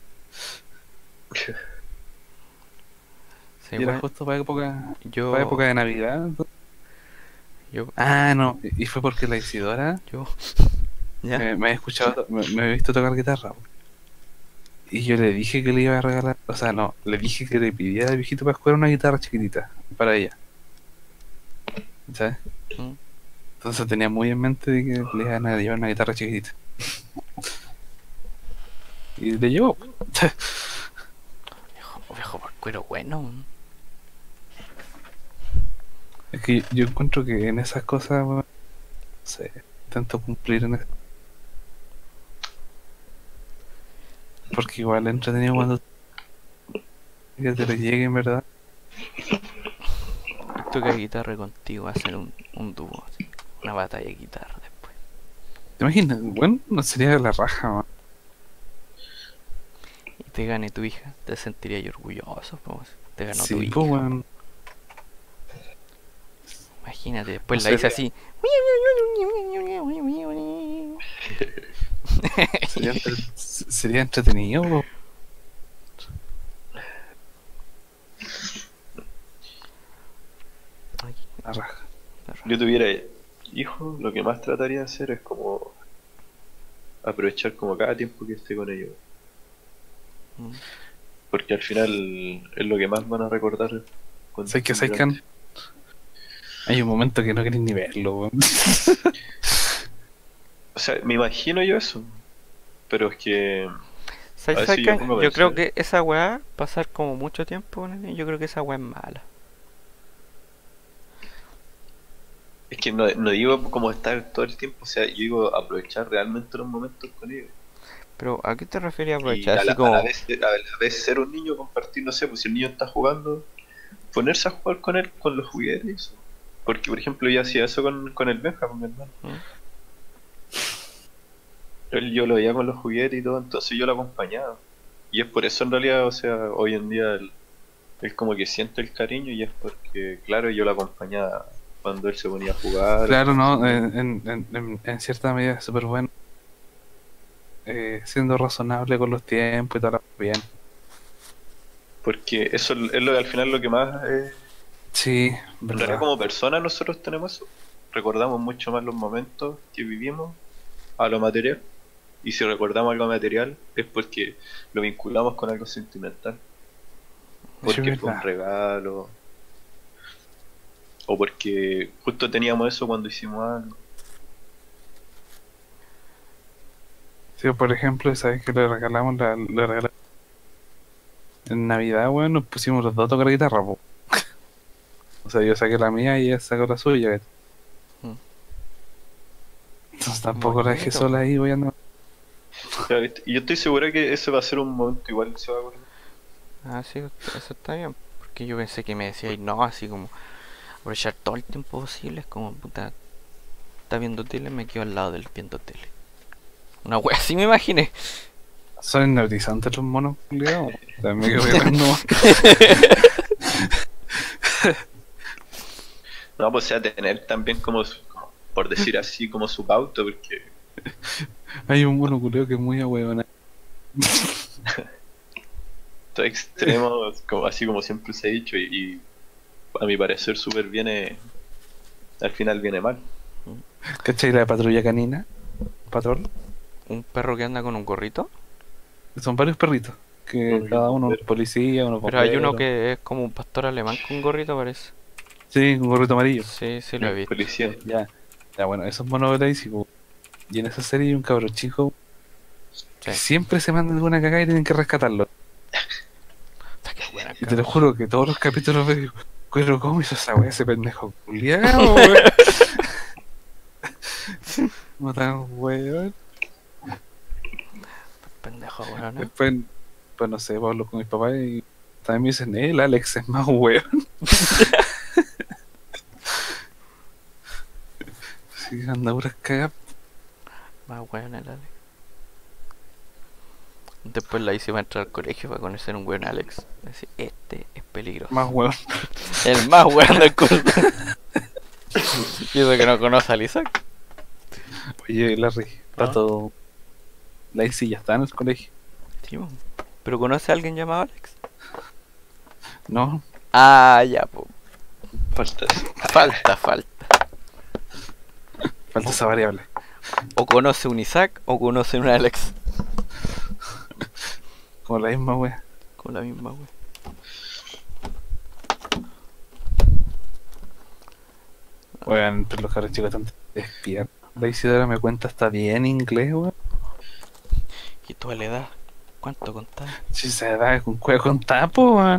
S3: Sí,
S1: Y era
S3: weón,
S1: justo para época,
S3: yo,
S1: para época de Navidad.
S3: yo,
S1: Ah, no. Y fue porque la Isidora
S3: yo, ya,
S1: me, me había escuchado, to- me, me había visto tocar guitarra. Y yo le dije que le iba a regalar, o sea, no, le dije que le pidiera al viejito para jugar una guitarra chiquitita para ella. ¿Sabes?
S3: Mm.
S1: Entonces tenía muy en mente de que le iban a llevar una guitarra chiquitita. Y le llevó.
S3: viejo, viejo por cuero bueno. weón.
S1: Es que yo encuentro que en esas cosas, weón, no sé, intento cumplir en eso. Porque igual es entretenido cuando que te lo llegue en verdad.
S3: Toca guitarra contigo, hacer un, un dúo, así, una batalla de guitarra después.
S1: ¿Te imaginas? Bueno, no sería la raja, man.
S3: Y te gane tu hija, te sentirías orgulloso, pues. Te ganó tu
S1: Sí,
S3: hija.
S1: pues, weón.
S3: Imagínate, después
S1: No
S3: la dice
S1: sería-
S3: así.
S1: Sería, entre- sería entretenido, po.
S3: Ay,
S1: La raja.
S3: la raja.
S4: Yo tuviera hijos, lo que más trataría de hacer es como aprovechar como cada tiempo que esté con ellos.
S3: Mm.
S4: Porque al final es lo que más van a recordar. cuando
S1: ¿Sabes qué,
S4: estén
S1: sabes
S4: grandes.
S1: qué? Hay un momento que no querés ni verlo, weón.
S4: O sea, me imagino yo eso. Pero es que
S3: ¿Sabes,
S4: A ver
S3: sabes
S4: si
S3: qué?
S4: yo pongo a
S3: Yo creo
S4: pensar.
S3: que esa weá, pasar como mucho tiempo con el niño, yo creo que esa weá es mala.
S4: es que no, no digo como estar todo el tiempo, o sea, yo digo aprovechar realmente los momentos con ellos.
S3: Pero ¿a qué te refieres a
S4: Y
S3: aprovechar?
S4: a
S3: Así
S4: la, a
S3: como...
S4: la vez, a la vez ser un niño, compartir, no sé, pues si el niño está jugando, ponerse a jugar con él, con los juguetes. y eso. Porque, por ejemplo, yo hacía eso con, con el Benja, con mi hermano.
S3: ¿Mm?
S4: Él yo lo veía con los juguetes y todo, entonces yo lo acompañaba. Y es por eso en realidad, o sea, hoy en día él, él como que siente el cariño y es porque, claro, yo lo acompañaba cuando él se ponía a jugar.
S1: Claro, no, en, en, en, en- en cierta medida es súper bueno. Eh, siendo razonable con los tiempos y todo bien.
S4: Porque eso es lo, al final lo que más... eh,
S1: Sí,
S4: en
S1: verdad.
S4: realidad como personas nosotros tenemos eso. Recordamos mucho más los momentos que vivimos a lo material. Y si recordamos algo material es porque lo vinculamos con algo sentimental.
S1: Sí,
S4: Porque fue un
S1: verdad.
S4: regalo. O porque justo teníamos eso cuando hicimos algo.
S1: Sí, por ejemplo, sabes que le regalamos la, le regalamos en Navidad, weón, nos pusimos los dos a tocar guitarra, po. O sea, yo saqué la mía y ella sacó la suya. ¿cachai?
S3: Mm.
S1: Entonces tampoco la dejé
S3: Bonito.
S1: sola ahí, voy a
S4: Ya, ¿viste? Y yo estoy seguro que ese va a ser un momento igual se va a acordar.
S3: Ah, sí, eso está bien. Porque yo pensé que me decíais no, así como aprovechar todo el tiempo posible. Es como, puta, está viendo tele, me quedo al lado del viendo tele. Una wea así me imaginé.
S1: Son hipnotizantes los monos, culiados. O sea, me quedo mirando.
S4: No, pues o sea, tener también como, su- como, por decir así, como su pauta, porque
S1: Hay un mono culeo que es muy ahueonado.
S4: Todo extremo, como, así como siempre se ha dicho, y, y a mi parecer súper viene, al final viene mal.
S1: ¿Cachai la patrulla canina? Patrol.
S3: Un perro que anda con un gorrito.
S1: Son varios perritos. Que
S4: Uno
S1: cada uno,
S4: bombero.
S1: un policía, uno
S3: Pero hay uno
S1: bombero.
S3: que es como un pastor alemán con un gorrito, parece.
S1: Sí, un gorrito amarillo.
S3: Sí, sí lo he visto.
S4: Policía.
S1: Ya. Ya, bueno, esos monos veladísimos. Y en esa serie hay un cabro chico que
S3: Sí.
S1: siempre se manda alguna cagada y tienen que rescatarlo.
S3: Puta, qué buena,
S1: Y te lo
S3: cabrón.
S1: juro que todos los capítulos veo, pero ¿cómo hizo esa wea ese pendejo culiao, weón? No tan weón.
S3: Pendejo, weón. ¿eh?
S1: Después, pues no sé, hablo con mis papás y también me dicen, eh, el Alex es más weón. Sí, anda puras cagas.
S3: Más weón el Alex. Después la hice para entrar al colegio para conocer un weón Alex. Decir, este es peligroso.
S1: Más weón.
S3: El más weón del curso. Y eso que no conoce al Isaac.
S1: Oye, Larry, está
S3: ¿Ah?
S1: todo. Lacey ya está en el colegio.
S3: Sí, po. ¿Pero conoce a alguien llamado Alex?
S1: No,
S3: Ah, ya, po.
S4: Falta.
S3: Falta, falta.
S1: falta esa variable.
S3: O conoce un Isaac o conoce un Alex.
S1: Como la misma wea.
S3: Con la misma weón.
S1: Weón, pero los caros chicos están despiertos. La Isidora me cuenta hasta bien inglés, weón.
S3: ¿Y tú a la edad? ¿Cuánto contás?
S1: Si se da con cueva con tapo, weón.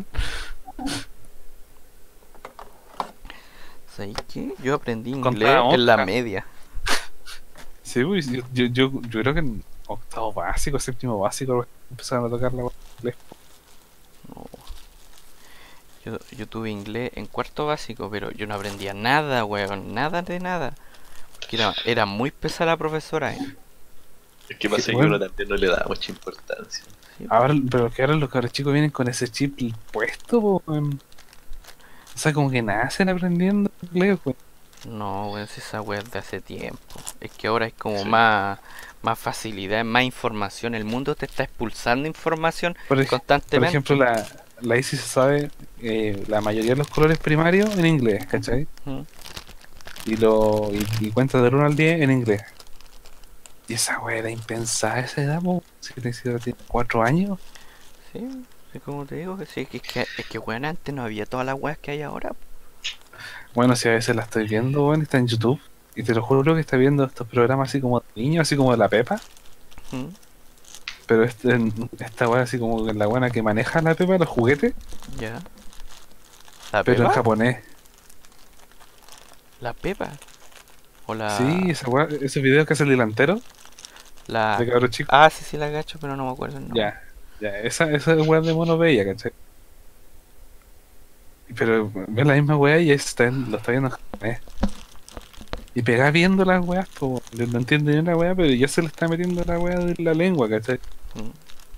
S3: ¿Sabes qué? Yo aprendí
S1: Contaba
S3: inglés en la
S1: otra.
S3: media.
S1: Sí, pues, yo, yo, yo, yo creo que en octavo básico, séptimo básico, empezaron a tocar la wea inglés.
S3: No. Yo, yo tuve inglés en cuarto básico, pero yo no aprendía nada, weón. Nada de nada. Porque era, era muy pesada la profesora, eh.
S4: Es que pasa
S1: Sí,
S4: que
S1: bueno.
S4: uno también no le da mucha importancia.
S3: Sí,
S1: Ahora, pero que ahora los cabros chicos vienen con ese chip puesto, po, weón. O sea, como que nacen aprendiendo inglés, weón.
S3: no, weón, si esa weá es de hace tiempo. Es que ahora es como
S4: Sí.
S3: más, más facilidad, más información. El mundo te está expulsando información
S1: Por, ej- por
S3: constantemente.
S1: ejemplo, la, la Isi se sabe eh, la mayoría de los colores primarios en inglés, ¿cachai?
S3: Mm.
S1: Y, lo, y, y cuenta del uno al diez en inglés. Y esa weá era impensada a esa edad, po. Si la Isidora tiene cuatro años.
S3: Sí, sí, como te digo, que sí, que es que, es que weón, antes no había todas las weas que hay ahora.
S1: Bueno, si a veces la estoy viendo, weón, está en YouTube. Y te lo juro que está viendo estos programas así como de niños, así como de la Pepa.
S3: Mm.
S1: Pero este, esta weá así como la buena que maneja la Pepa, los juguetes.
S3: Ya. ¿La
S1: Pero en
S3: Pepa?
S1: japonés.
S3: ¿La Pepa? ¿O la...?
S1: Sí, esa weá, esos videos que hace el delantero
S3: La...
S1: de cabros chicos.
S3: Ah, sí, sí la cacho, pero no me acuerdo el nombre.
S1: Ya, ya, esa, esa weá de mono bella, ¿cachai? Pero ve la misma weá y está en- lo está viendo en japonés. Y pega viendo las weas, pues no entiende ni una weá, pero ya se le está metiendo la weá de la lengua, ¿cachai?
S3: Mm.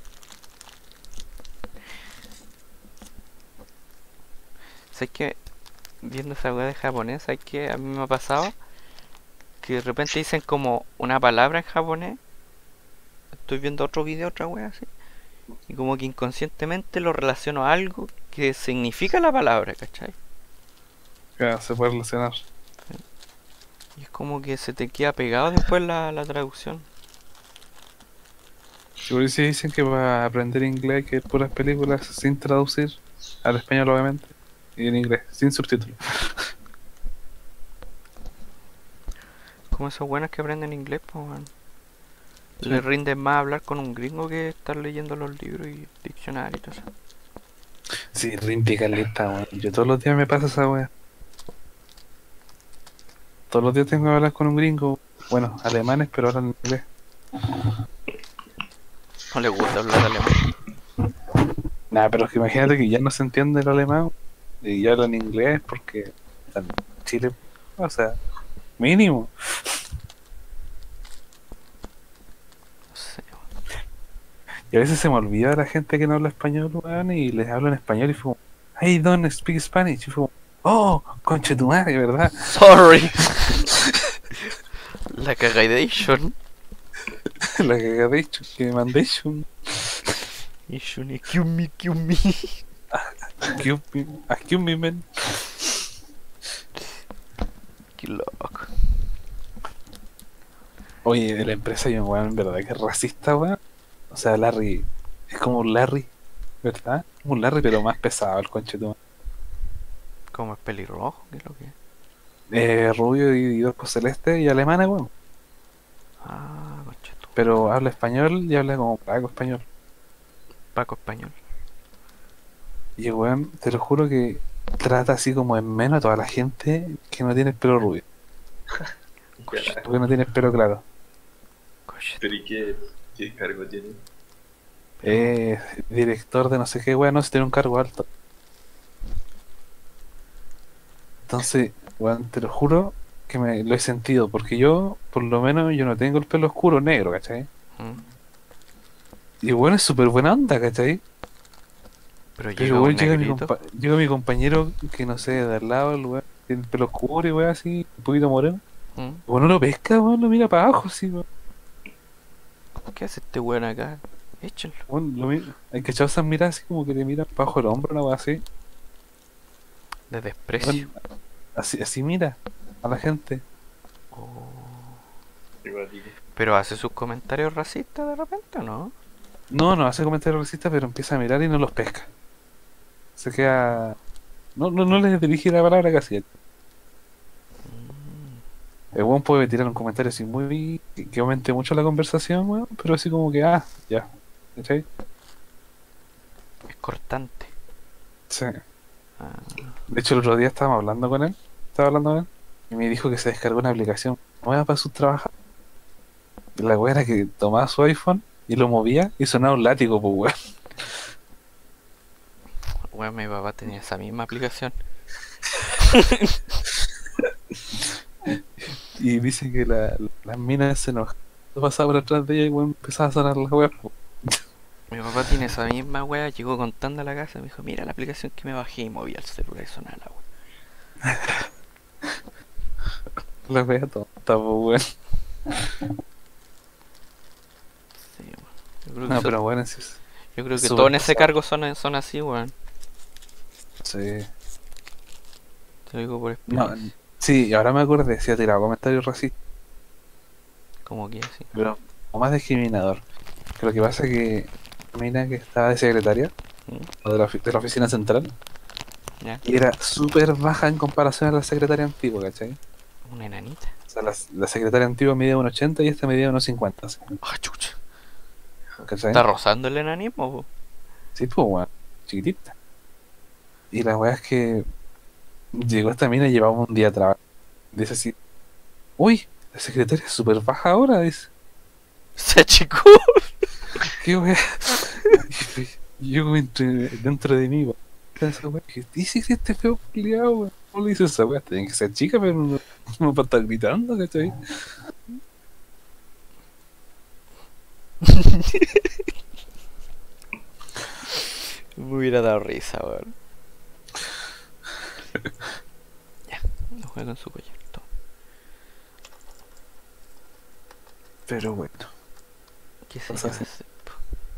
S3: ¿Sabes qué? Viendo esa weá de japonés, ¿sabes qué? A mí me ha pasado que de repente dicen como una palabra en japonés. Estoy viendo otro video, otra weá así. Y como que inconscientemente lo relaciono a algo que significa la palabra, ¿cachai?
S1: Ya, se puede relacionar.
S3: Y es como que se te queda pegado después la, la traducción.
S1: Seguro si dicen que para aprender inglés que puras películas sin traducir al español obviamente. Y en inglés, sin subtítulos.
S3: Como esos buenos que aprenden inglés, pues, weón.
S1: Sí.
S3: Les rinde más hablar con un gringo que estar leyendo los libros y diccionarios y todo eso.
S1: Sí, rimpi caleta, weón. Yo todos los días me pasa esa weá. Todos los días tengo que hablar con un gringo. Bueno, alemanes, pero ahora en inglés.
S3: No le gusta hablar alemán.
S1: Nada, pero es que imagínate que ya no se entiende el alemán y ya hablan inglés porque están en Chile, o sea, mínimo.
S3: No sé,
S1: Y a veces se me olvida la gente que no habla español, weón, y les hablo en español y fue como, hey, don't speak Spanish. Y fue como, oh, conche tu madre, ¿verdad?
S3: Sorry. La cagadation.
S1: La que he dicho, que me mandéis un.
S3: Y Shuni, Kyumi, Kyumi.
S1: Excuse me, excuse me, man.
S3: Qué loco.
S1: Oye, de la empresa hay un weón en verdad que es racista, weón. O sea, Larry es como un Larry, ¿verdad? Como un Larry, pero más pesado el conchetumare.
S3: ¿Cómo es pelirrojo? ¿Qué es lo que es?
S1: Eh, rubio y, y ojos celeste y alemana, weón.
S3: Ah, conchetu.
S1: Pero habla español y habla como paco español.
S3: Paco español.
S1: Y el weón, te lo juro que trata así como en menos a toda la gente que no tiene el pelo rubio.
S3: Conchetu,
S1: Porque no tiene el pelo claro.
S3: conchetu.
S4: Pero ¿y qué, qué cargo tiene?
S1: Eh, director de no sé qué, weón, no sé si tiene un cargo alto. Entonces, weón, te lo juro que me lo he sentido, porque yo, por lo menos, yo no tengo el pelo oscuro negro, ¿cachai?
S3: Mm.
S1: Y bueno, es súper buena onda, ¿cachai?
S3: Pero llega
S1: Pero
S3: un
S1: weón, llega mi,
S3: negrito.
S1: compa llega mi compañero que no sé, de al lado, el weón, tiene el pelo oscuro y weón así, un poquito moreno.
S3: Mm.
S1: Bueno, lo pesca, weón, lo mira para abajo, así, weón.
S3: ¿Qué hace este weón acá? Échenlo.
S1: Weón, lo mira. Hay que echar esas miradas así como que te miran para abajo el hombro, una weón así.
S3: De desprecio.
S1: Weón, así, así mira a la gente.
S3: Oh.
S4: Igual digo.
S3: Pero hace sus comentarios racistas de repente, ¿o no?
S1: No, no hace comentarios racistas, pero empieza a mirar y no los pesca. Se queda. No, no, no les dirige la palabra casi. El weón puede tirar un comentario así muy. que que aumente mucho la conversación, weón, pero así como que, ah, ya. ¿Cachai?
S3: Es cortante.
S1: Sí.
S3: Ah,
S1: De hecho, el otro día estábamos hablando con él. Estaba hablando con él. Y me dijo que se descargó una aplicación nueva para su trabajo. Y la weá era que tomaba su iPhone y lo movía y sonaba un látigo, pues weón.
S3: weón, mi papá tenía esa misma aplicación.
S1: Y dice que la, las minas se enojaban. Pasaba por atrás de ella y weón empezaba a sonar la weá. po.
S3: Mi papá tiene esa misma wea, llegó contando a la casa, me dijo, mira la aplicación que me bajé y movía el celular y sonaba la wea.
S1: La weá tonta, pues weón.
S3: Sí, weón. Yo creo que,
S1: No,
S3: so-
S1: pero bueno, sí. es-
S3: yo creo que
S1: súper
S3: todos en ese
S1: pasado.
S3: cargo son, son así, weón.
S1: Sí.
S3: Te lo digo por
S1: No,
S3: experiencia.
S1: sí, ahora me acordé, si ha tirado comentarios racistas,
S3: Como que así.
S1: pero o más discriminador. Que lo que pasa es que la mina que estaba de secretaria,
S3: ¿Mm?
S1: o de la, ofi- de la oficina central,
S3: ¿Ya?
S1: y era súper baja en comparación a la secretaria antigua, ¿cachai?
S3: Una enanita.
S1: O sea, la, la secretaria antigua medía uno ochenta y esta medía uno cincuenta,
S3: Ah, chucha.
S1: ¿cachai?
S3: Está rozando el enanismo, po.
S1: Sí, pues, weón, chiquitita. Y la weá es que llegó esta mina y llevaba un día a trabajar. Dice así, uy, la secretaria es súper baja ahora, dice.
S3: Se achicó.
S1: ¿Qué weá? Y yo como entre, dentro de mí, weón, esa weá, dije, dice que este feo culiao, weón. ¿Cómo le dice esa weá? Tiene que ser chica, pero no, no para estar gritando, ¿cachai?
S3: Me hubiera dado risa, weón. Ya, no juega con su collar. Toma.
S1: Pero bueno,
S3: ¿Qué se
S1: Cosas
S3: le
S1: así.
S3: hace, po?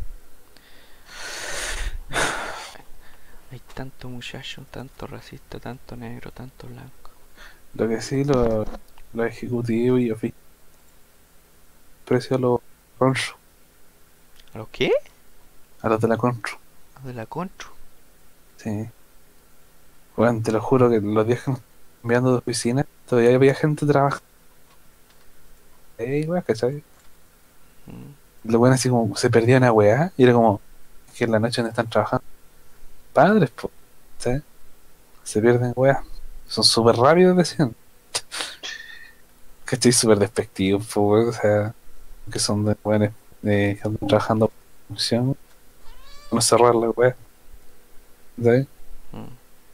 S3: Hay tanto muchacho, tanto racista, tanto negro, tanto blanco.
S1: lo que sí, los lo ejecutivos y oficiales precio a los concho,
S3: ¿A los qué?
S1: a los de la concho.
S3: A de la Contru.
S1: Sí. Bueno, te lo juro que los días que nos enviando de oficina, todavía había gente trabajando. Ey, weá, ¿cachai?
S3: Mm.
S1: Lo bueno así como se perdía una weá y era como que en la noche donde están trabajando. Padres, po, ¿sí? Se pierden weá. Son súper rápidos, decían. ¿Cachai? Súper despectivos, po, weá, o sea, que son de weones de, que andan trabajando por función. No cerrar la weá. ¿Sí?
S3: Mm.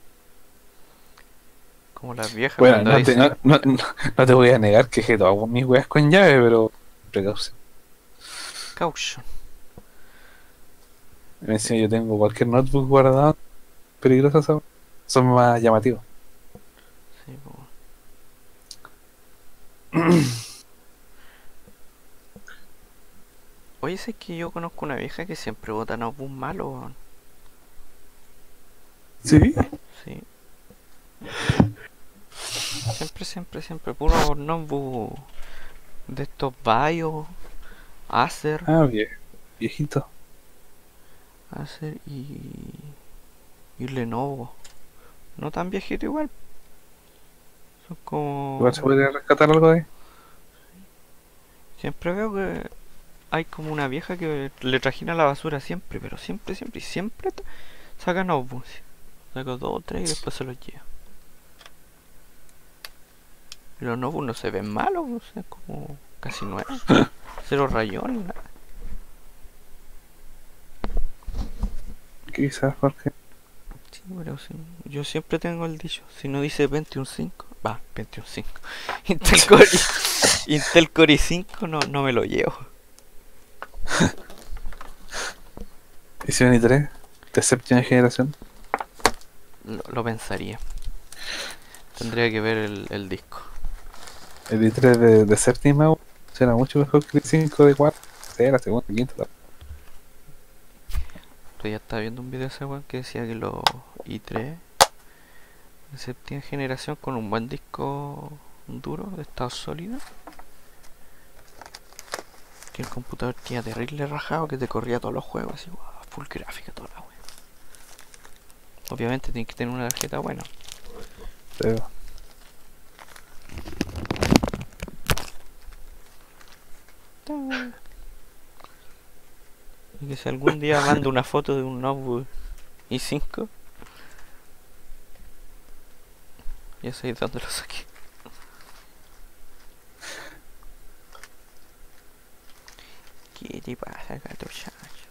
S3: Como las viejas
S1: Bueno,
S3: cuando
S1: no te,
S3: dicen,
S1: no, no, no- no te voy a negar que je, hago mis weas con llave, pero precaución.
S3: caution.
S1: Me decía, yo tengo cualquier notebook guardado, peligroso, ¿sabes? Son más llamativos.
S3: Sí, po. Oye, sé que yo conozco una vieja que siempre bota notebook malo, weón.
S1: ¿Sí?
S3: Sí. Siempre, siempre, siempre. Puro notebook de estos Bios, Acer,
S1: Ah, vie- viejito.
S3: Acer y. y Lenovo. No tan viejito igual. Son como.
S1: Igual se podría rescatar algo de ahí.
S3: Siempre veo que hay como una vieja que le trajina la basura siempre, pero siempre, siempre, y siempre t- saca notebooks. Saca dos o tres y después se los lleva. Y los notebooks no se ven malos, o sea, como casi nuevos. Cero rayones, nada.
S1: Quizás porque.
S3: Sí, pero sí. Yo siempre tengo el dicho, si no dice veintiuno punto cinco, va, veintiuno punto cinco. Intel Core, i- Intel Core i cinco no, no me lo llevo.
S1: ¿Y si ven i tres? ¿De séptima generación?
S3: Lo, lo pensaría. Tendría que ver el, el disco.
S1: El i tres de, de séptima será mucho mejor que el i cinco de cuarta. Tercera, segunda, quinta. la-
S3: Pero ya estaba viendo un video de ese weón que decía que los i tres de séptima generación con un buen disco duro de estado sólido, que el computador tenía terrible rajado, que te corría todos los juegos así, guau, full gráfica toda la wea. Obviamente tienes que tener una tarjeta buena.
S1: Pero,
S3: Y que si algún día mando una foto de un notebook i cinco, ya sé de dónde lo saqué. ¿Qué te pasa, gato chacho?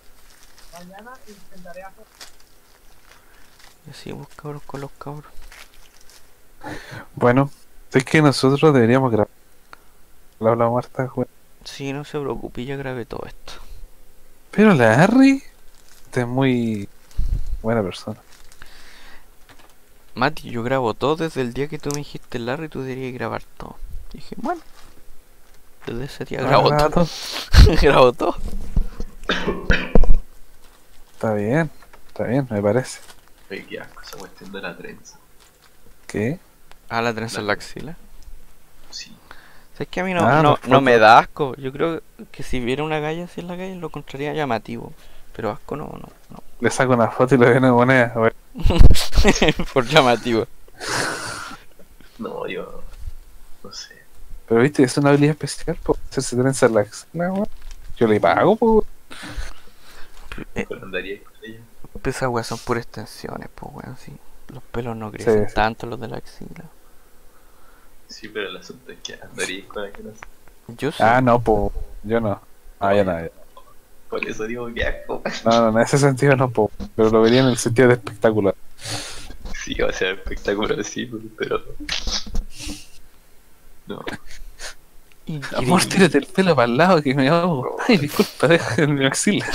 S3: Y así vos cabros con los cabros.
S1: bueno, es que nosotros deberíamos grabar. La habla Marta, güey.
S3: Sí, no se preocupe, ya grabé todo esto.
S1: Pero la Harry, esta es muy buena persona.
S3: Mati, yo grabo todo desde el día que tú me dijiste Larry, tú deberías grabar todo. Dije, bueno, desde ese día grabo
S1: Ah,
S3: todo.
S1: todo.
S3: Grabo todo.
S1: Está bien, está bien, me parece.
S4: Oye, qué asco esa cuestión de la trenza.
S1: ¿Qué?
S3: Ah, la trenza en la axila.
S4: Sí.
S3: ¿Sabes que a mí no,
S1: Ah,
S3: no,
S1: los
S3: no me
S1: fotos.
S3: da asco? Yo creo que si viera una calle así en la calle lo encontraría llamativo. Pero asco no, no, no.
S1: Le saco una foto y le doy una moneda. A ver.
S3: Por llamativo.
S4: No, yo. No sé.
S1: Pero viste, es una habilidad especial, po. Hacerse trenza en la axila, weón. Yo le pago, po.
S3: Eh,
S4: Pero andaría con ella.
S3: pues esas weas son puras extensiones, pues weón, sí. Los pelos no crecen
S1: sí.
S3: tanto los de la axila.
S4: Sí, pero el asunto es que andaría con ella.
S3: Yo sí.
S1: Ah, no, po. Yo no. Ah, yo no. yo-
S4: Por eso digo que asco.
S1: No, no, en ese sentido no, po. Pero lo vería en el sentido de espectacular.
S4: Sí, va a ser espectacular, sí, pero. No.
S1: Amor,
S3: Increíble.
S1: tírate el pelo para el lado que me hago. Ay, disculpa, déjame mi axila.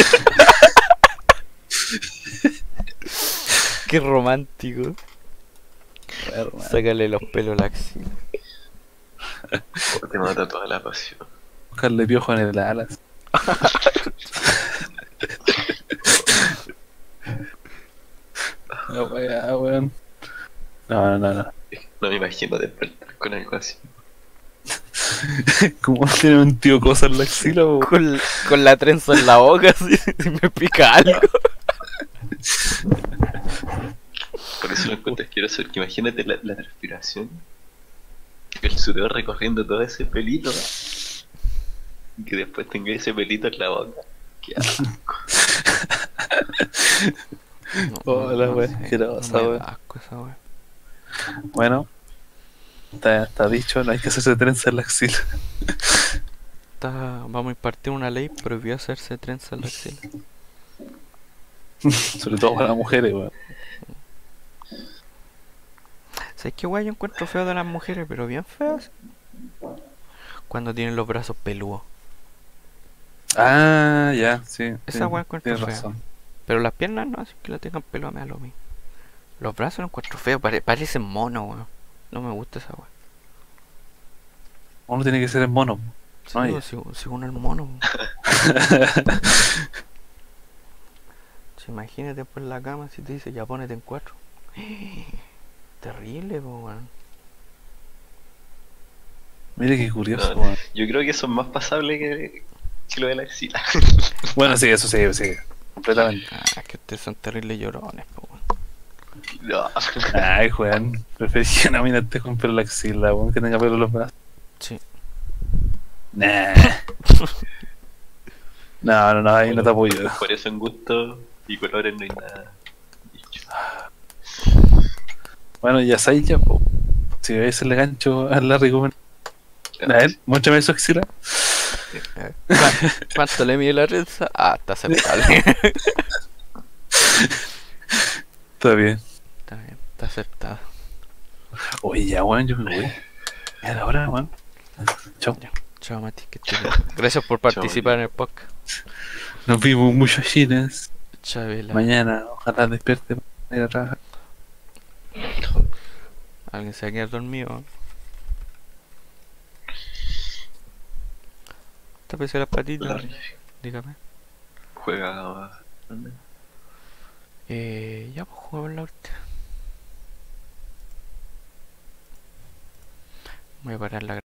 S3: Qué romántico. Sácale los pelos a la axila.
S4: Oh, te mata toda la pasión.
S1: Buscarle piojo en el alas. No, weá, weón. No, no, no.
S4: No me imagino despertar con algo así.
S1: Como tiene un tío cosa en la axila, po.
S3: Con, con la trenza en la boca, así, si me pica algo.
S4: Por eso lo encuentro asqueroso, porque imagínate la, la transpiración. El sudor recorriendo todo ese pelito. Y que después tenga ese pelito en la boca. Qué asco.
S3: No,
S1: Oh, la wea
S3: sé,
S1: asquerosa,
S3: no me
S1: wea.
S3: da asco esa wea.
S1: Bueno, está, está dicho, no hay que hacerse trenza en la axila.
S3: Está, vamos a impartir una ley, prohibió hacerse trenza en la axila.
S1: Sobre todo para las mujeres, weón.
S3: ¿Sabes qué guay yo encuentro feo de las mujeres, pero bien feas? Cuando tienen los brazos peludos.
S1: Ah, ya, sí.
S3: Esa
S1: sí,
S3: weá encuentro
S1: tienes
S3: fea.
S1: razón.
S3: Pero las piernas no, así que la tengan pelo me da lo mismo. Los brazos los encuentro feos, pare- parecen monos, weón. No me gusta esa weá.
S1: Uno tiene que ser en mono.
S3: Sí,
S1: Ay.
S3: pues, según, según el mono. Si imagínate por la cama si te dice ya ponete en cuatro. Terrible, po, weón.
S1: Mira qué curioso,
S4: No,
S1: weón.
S4: yo creo que eso es más pasable que, que lo de la axila.
S1: Bueno, sí, eso sí, sí. Completamente.
S3: Ah, es que ustedes son terribles llorones, po, weón.
S4: No.
S1: Ay, Juan. Prefería una mina te con pelo en la axila, weón, que tenga pelo en los brazos.
S3: Sí.
S1: Nah. No, no, no, ahí no te apoyo.
S4: Por eso en gusto y colores no hay nada dicho.
S1: Bueno, ya sabes ya, po. Si ves el gancho a Larry Cohen. A ver, muéstrame su axila.
S3: ¿Cuá- ¿Cuánto le mide la renza? Ah, está aceptable.
S1: Está bien.
S3: Está bien, está aceptado.
S1: Oye, ya, weón, yo me voy. Ya era hora, weón. Chao.
S3: Chao, Mati, que estés bien. Gracias por participar en el podcast.
S1: Nos vimos muchas chinas.
S3: Chabela.
S1: Mañana, ojalá despierte para ir a trabajar.
S3: Alguien se va a quedar dormido. ¿Te aprecio las patitas?
S4: Larry
S3: Dígame.
S4: juega.
S3: Eh, ya pues jugamos la última. Voy a parar la